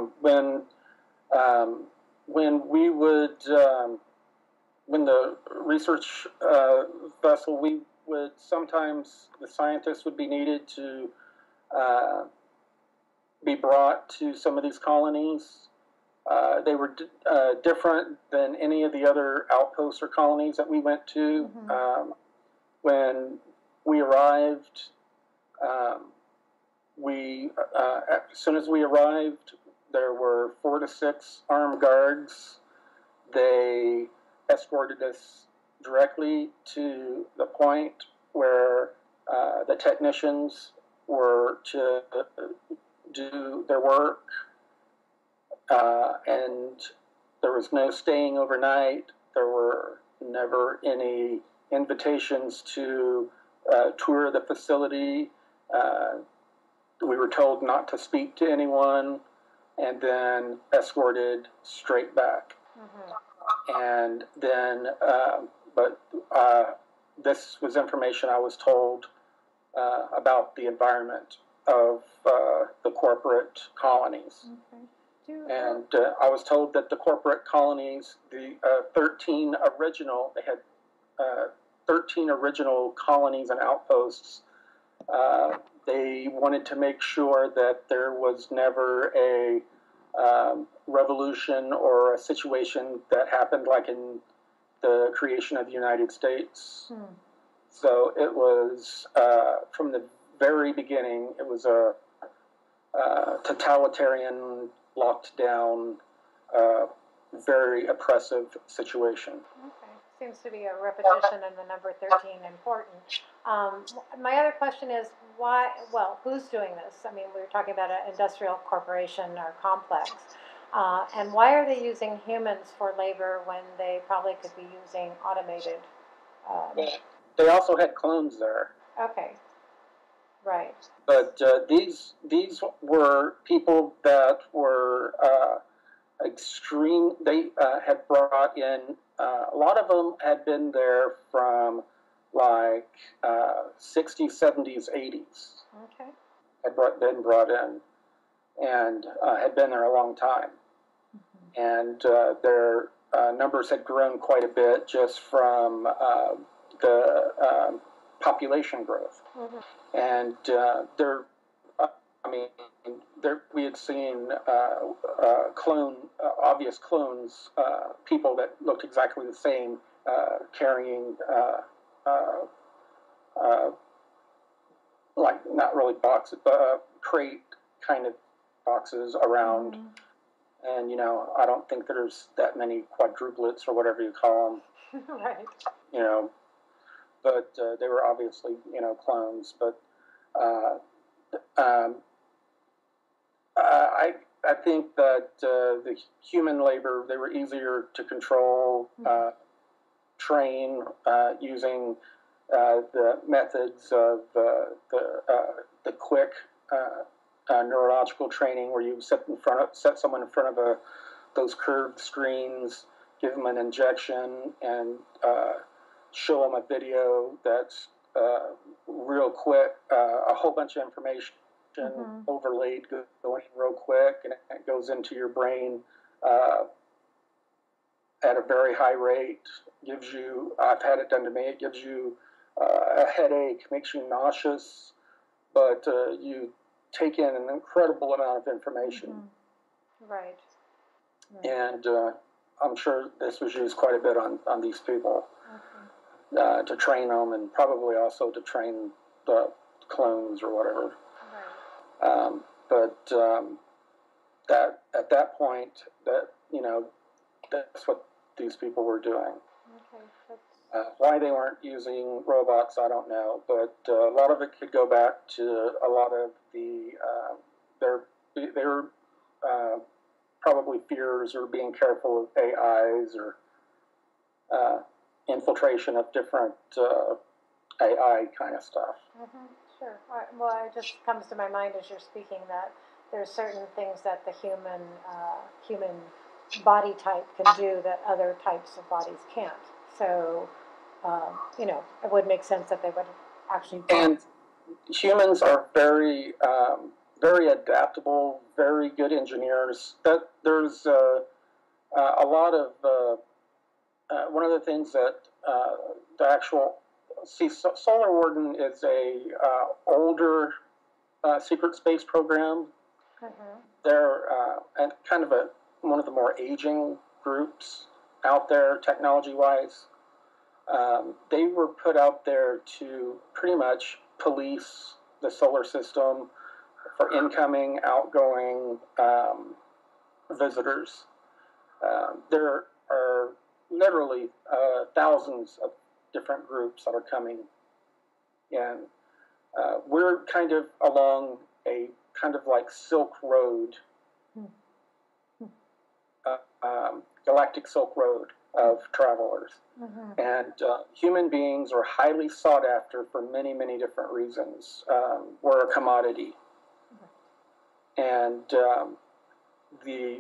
When we would. When the research vessel, we would sometimes, the scientists would be needed to be brought to some of these colonies. They were different than any of the other outposts or colonies that we went to. When we arrived, as soon as we arrived, there were 4 to 6 armed guards. They escorted us directly to the point where the technicians were to do their work, and there was no staying overnight. There were never any invitations to tour the facility. We were told not to speak to anyone, and then escorted straight back. And then, this was information I was told about the environment of the corporate colonies. And I was told that the corporate colonies, the 13 original, they had 13 original colonies and outposts. They wanted to make sure that there was never a revolution or a situation that happened like in the creation of the United States. So it was, from the very beginning, it was a totalitarian, locked down, very oppressive situation. Seems to be a repetition in the number 13 important. My other question is, why? Well, who's doing this? I mean, we were talking about an industrial corporation or complex. And why are they using humans for labor when they probably could be using automated? They also had clones there. Okay, right. But these were people that were extreme. They had brought in, a lot of them had been there from like 60s, 70s, 80s. Okay. Had been brought in and had been there a long time. And their numbers had grown quite a bit just from the population growth. And we had seen obvious clones, people that looked exactly the same, carrying like not really boxes, but crate kind of boxes around. And I don't think there's that many quadruplets or whatever you call them. Right. But they were obviously clones. But I think that the human labor, they were easier to control, train using the methods of the quick neurological training, where you set someone in front of those curved screens, give them an injection, and show them a video that's real quick, a whole bunch of information overlaid, going real quick, and it goes into your brain at a very high rate. Gives you, I've had it done to me, it gives you a headache, makes you nauseous, but you take in an incredible amount of information. Right. And I'm sure this was used quite a bit on these people to train them, and probably also to train the clones or whatever. Right. But that at that point, that's what these people were doing. Okay. Why they weren't using robots, I don't know, but a lot of it could go back to a lot of the their probably fears, or being careful of AIs, or infiltration of different AI kind of stuff. Sure. Well, it just comes to my mind as you're speaking that there's certain things that the human body type can do that other types of bodies can't. So, it would make sense that they would actually. And humans are very, very adaptable, very good engineers. That there's a lot of one of the things that the actual Solar Warden is a older secret space program. They're kind of one of the more aging groups out there, technology-wise. They were put out there to pretty much police the solar system for incoming, outgoing visitors. There are literally thousands of different groups that are coming in. We're kind of along a kind of like Silk Road, galactic Silk Road of travelers. And human beings are highly sought after for many, many different reasons. We're a commodity. And the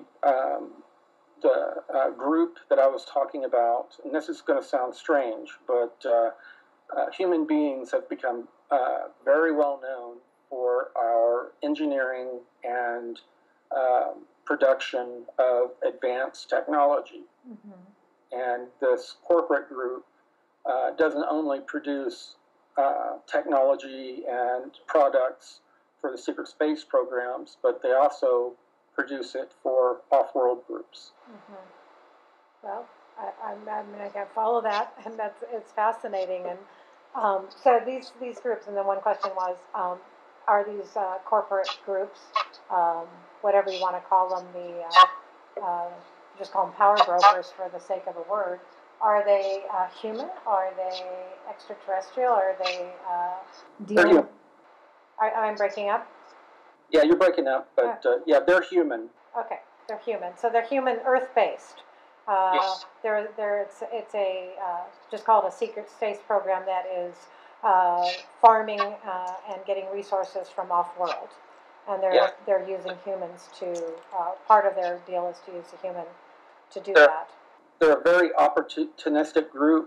group that I was talking about, and this is going to sound strange, but human beings have become very well known for our engineering and production of advanced technology. And this corporate group doesn't only produce technology and products for the secret space programs, but they also produce it for off-world groups. Well, I mean, I can follow that, and it's fascinating. And so these groups, and then one question was, are these corporate groups, whatever you want to call them, just call them power brokers for the sake of a word, are they human? Are they extraterrestrial? Are they dealing? I'm breaking up? Yeah, you're breaking up, but yeah, they're human. Okay. They're human. So they're human, Earth-based. Yes. It's a just called a secret space program that is farming and getting resources from off-world, and Yeah. they're using humans to part of their deal is to use a human to do They're, that. they're a very opportunistic group.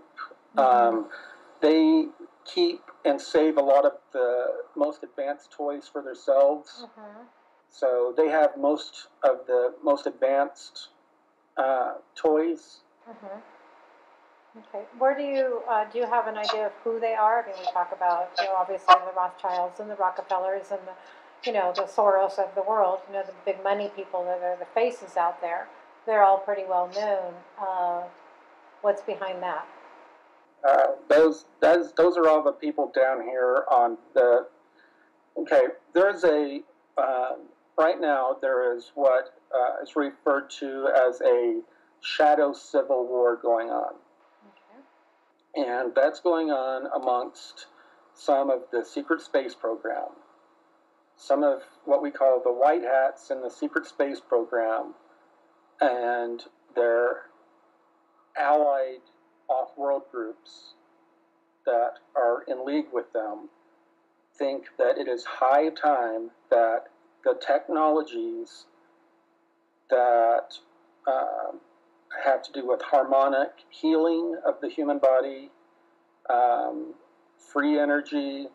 They keep and save a lot of the most advanced toys for themselves. So they have most of the most advanced toys. Okay. Where do you have an idea of who they are? I mean, we talk about, obviously the Rothschilds and the Rockefellers and the Soros of the world. The big money people that are the faces out there. They're all pretty well known. What's behind that? Those are all the people down here on the. Okay, there's a right now there is what is referred to as a shadow civil war going on. And that's going on amongst some of the secret space program, some of what we call the white hats in the secret space program, and their allied off-world groups that are in league with them think that it is high time that the technologies that have to do with harmonic healing of the human body, free energy,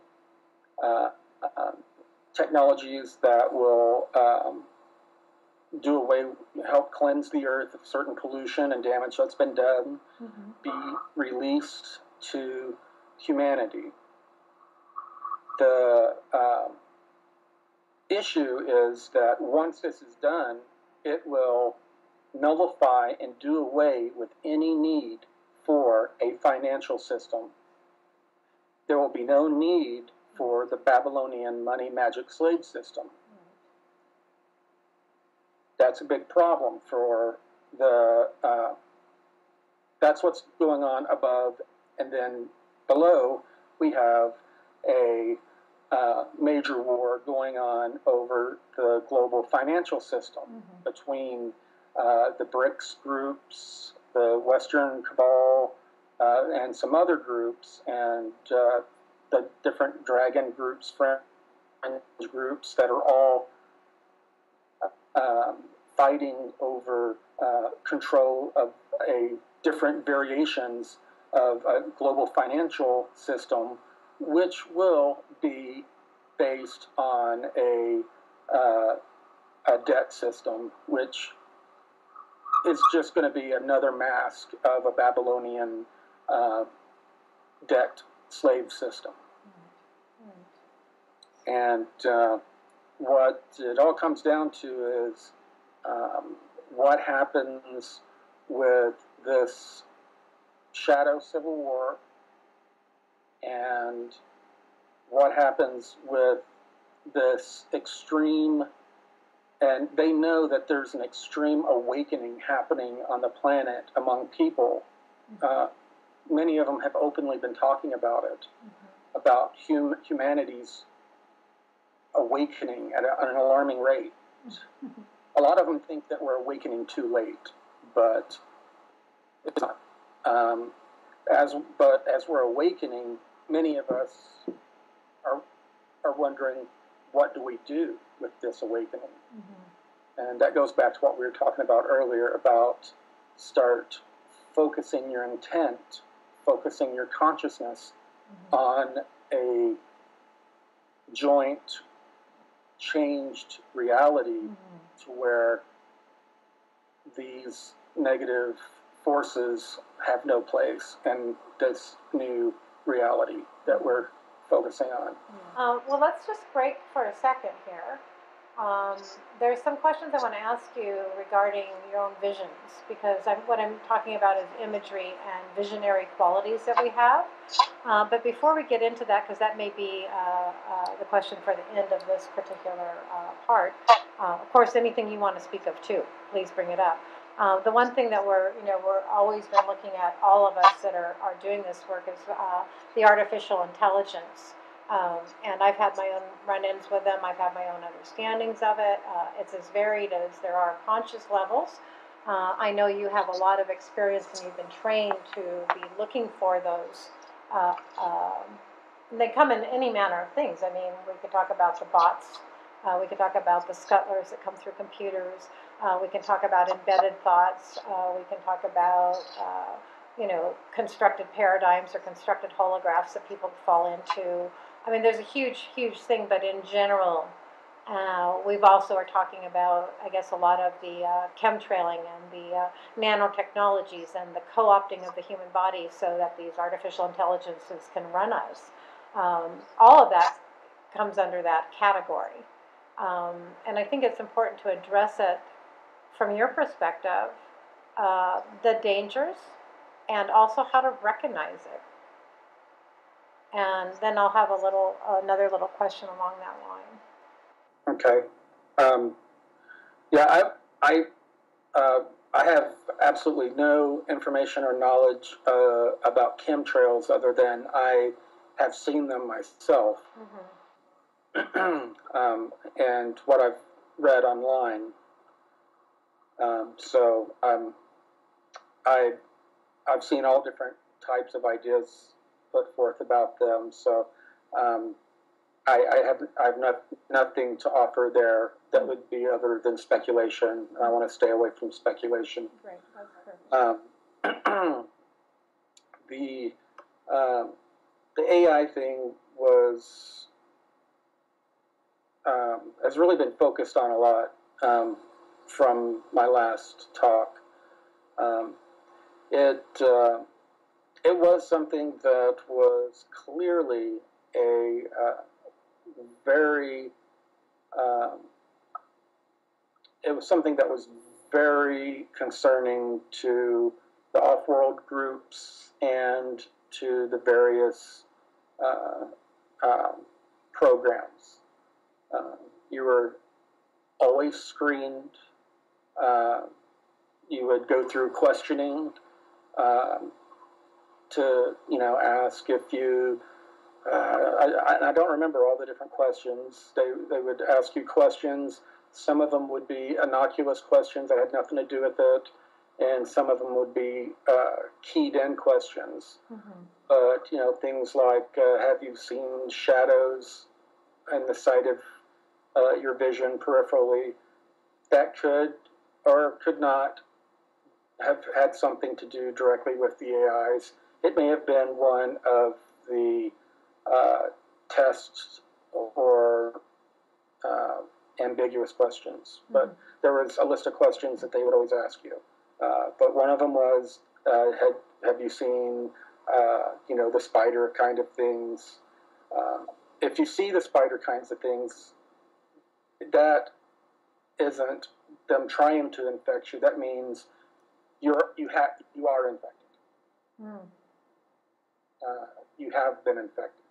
technologies that will help cleanse the earth of certain pollution and damage that's been done, be released to humanity. The issue is that once this is done, it will nullify and do away with any need for a financial system. There will be no need for the Babylonian money magic slave system. That's a big problem for that's what's going on above, and then below we have a major war going on over the global financial system between the BRICS groups, the Western Cabal, and some other groups, and the different dragon groups, French groups that are all fighting over control of different variations of a global financial system, which will be based on a debt system, which is just going to be another mask of a Babylonian debt slave system. And what it all comes down to is what happens with this shadow civil war, and what happens with this extreme, and they know that there's an extreme awakening happening on the planet among people. Many of them have openly been talking about it, about humanity's awakening at an alarming rate. A lot of them think that we're awakening too late, but it's not. But as we're awakening, many of us are wondering, what do we do with this awakening? And that goes back to what we were talking about earlier about start focusing your intent, focusing your consciousness on a joint changed reality to where these negative forces have no place in this new reality that we're focusing on. Well, let's just break for a second here. There's some questions I want to ask you regarding your own visions, because what I'm talking about is imagery and visionary qualities that we have. But before we get into that, because that may be the question for the end of this particular part, of course, anything you want to speak of too, please bring it up. The one thing that we're always been looking at, all of us that are doing this work, is the artificial intelligence And I've had my own run-ins with them. I've had my own understandings of it. It's as varied as there are conscious levels. I know you have a lot of experience and you've been trained to be looking for those. Uh, they come in any manner of things. I mean, we could talk about the bots. We could talk about the scuttlers that come through computers. We can talk about embedded thoughts. We can talk about, constructed paradigms or constructed holographs that people fall into. I mean, there's a huge, huge thing, but in general, we've also are talking about, I guess, a lot of the chemtrailing and the nanotechnologies and the co-opting of the human body so that these artificial intelligences can run us. All of that comes under that category. And I think it's important to address it from your perspective, the dangers, and also how to recognize it. And then I'll have another little question along that line. Okay. Yeah, I have absolutely no information or knowledge about chemtrails other than I have seen them myself. And what I've read online. I've seen all different types of ideas put forth about them. So I have nothing to offer there that would be other than speculation. I want to stay away from speculation. Right, that's perfect. The AI thing has really been focused on a lot from my last talk. It was something that was clearly a it was something that was very concerning to the off-world groups and to the various programs. You were always screened. You would go through questioning to, ask if you. I don't remember all the different questions. They would ask you questions. Some of them would be innocuous questions that had nothing to do with it, and some of them would be keyed-in questions. But things like, have you seen shadows in the side of your vision peripherally? That could or could not have had something to do directly with the AIs. It may have been one of the tests or ambiguous questions, but there was a list of questions that they would always ask you. But one of them was, have you seen, the spider kind of things? If you see the spider kinds of things, that isn't them trying to infect you. That means you are infected. You have been infected.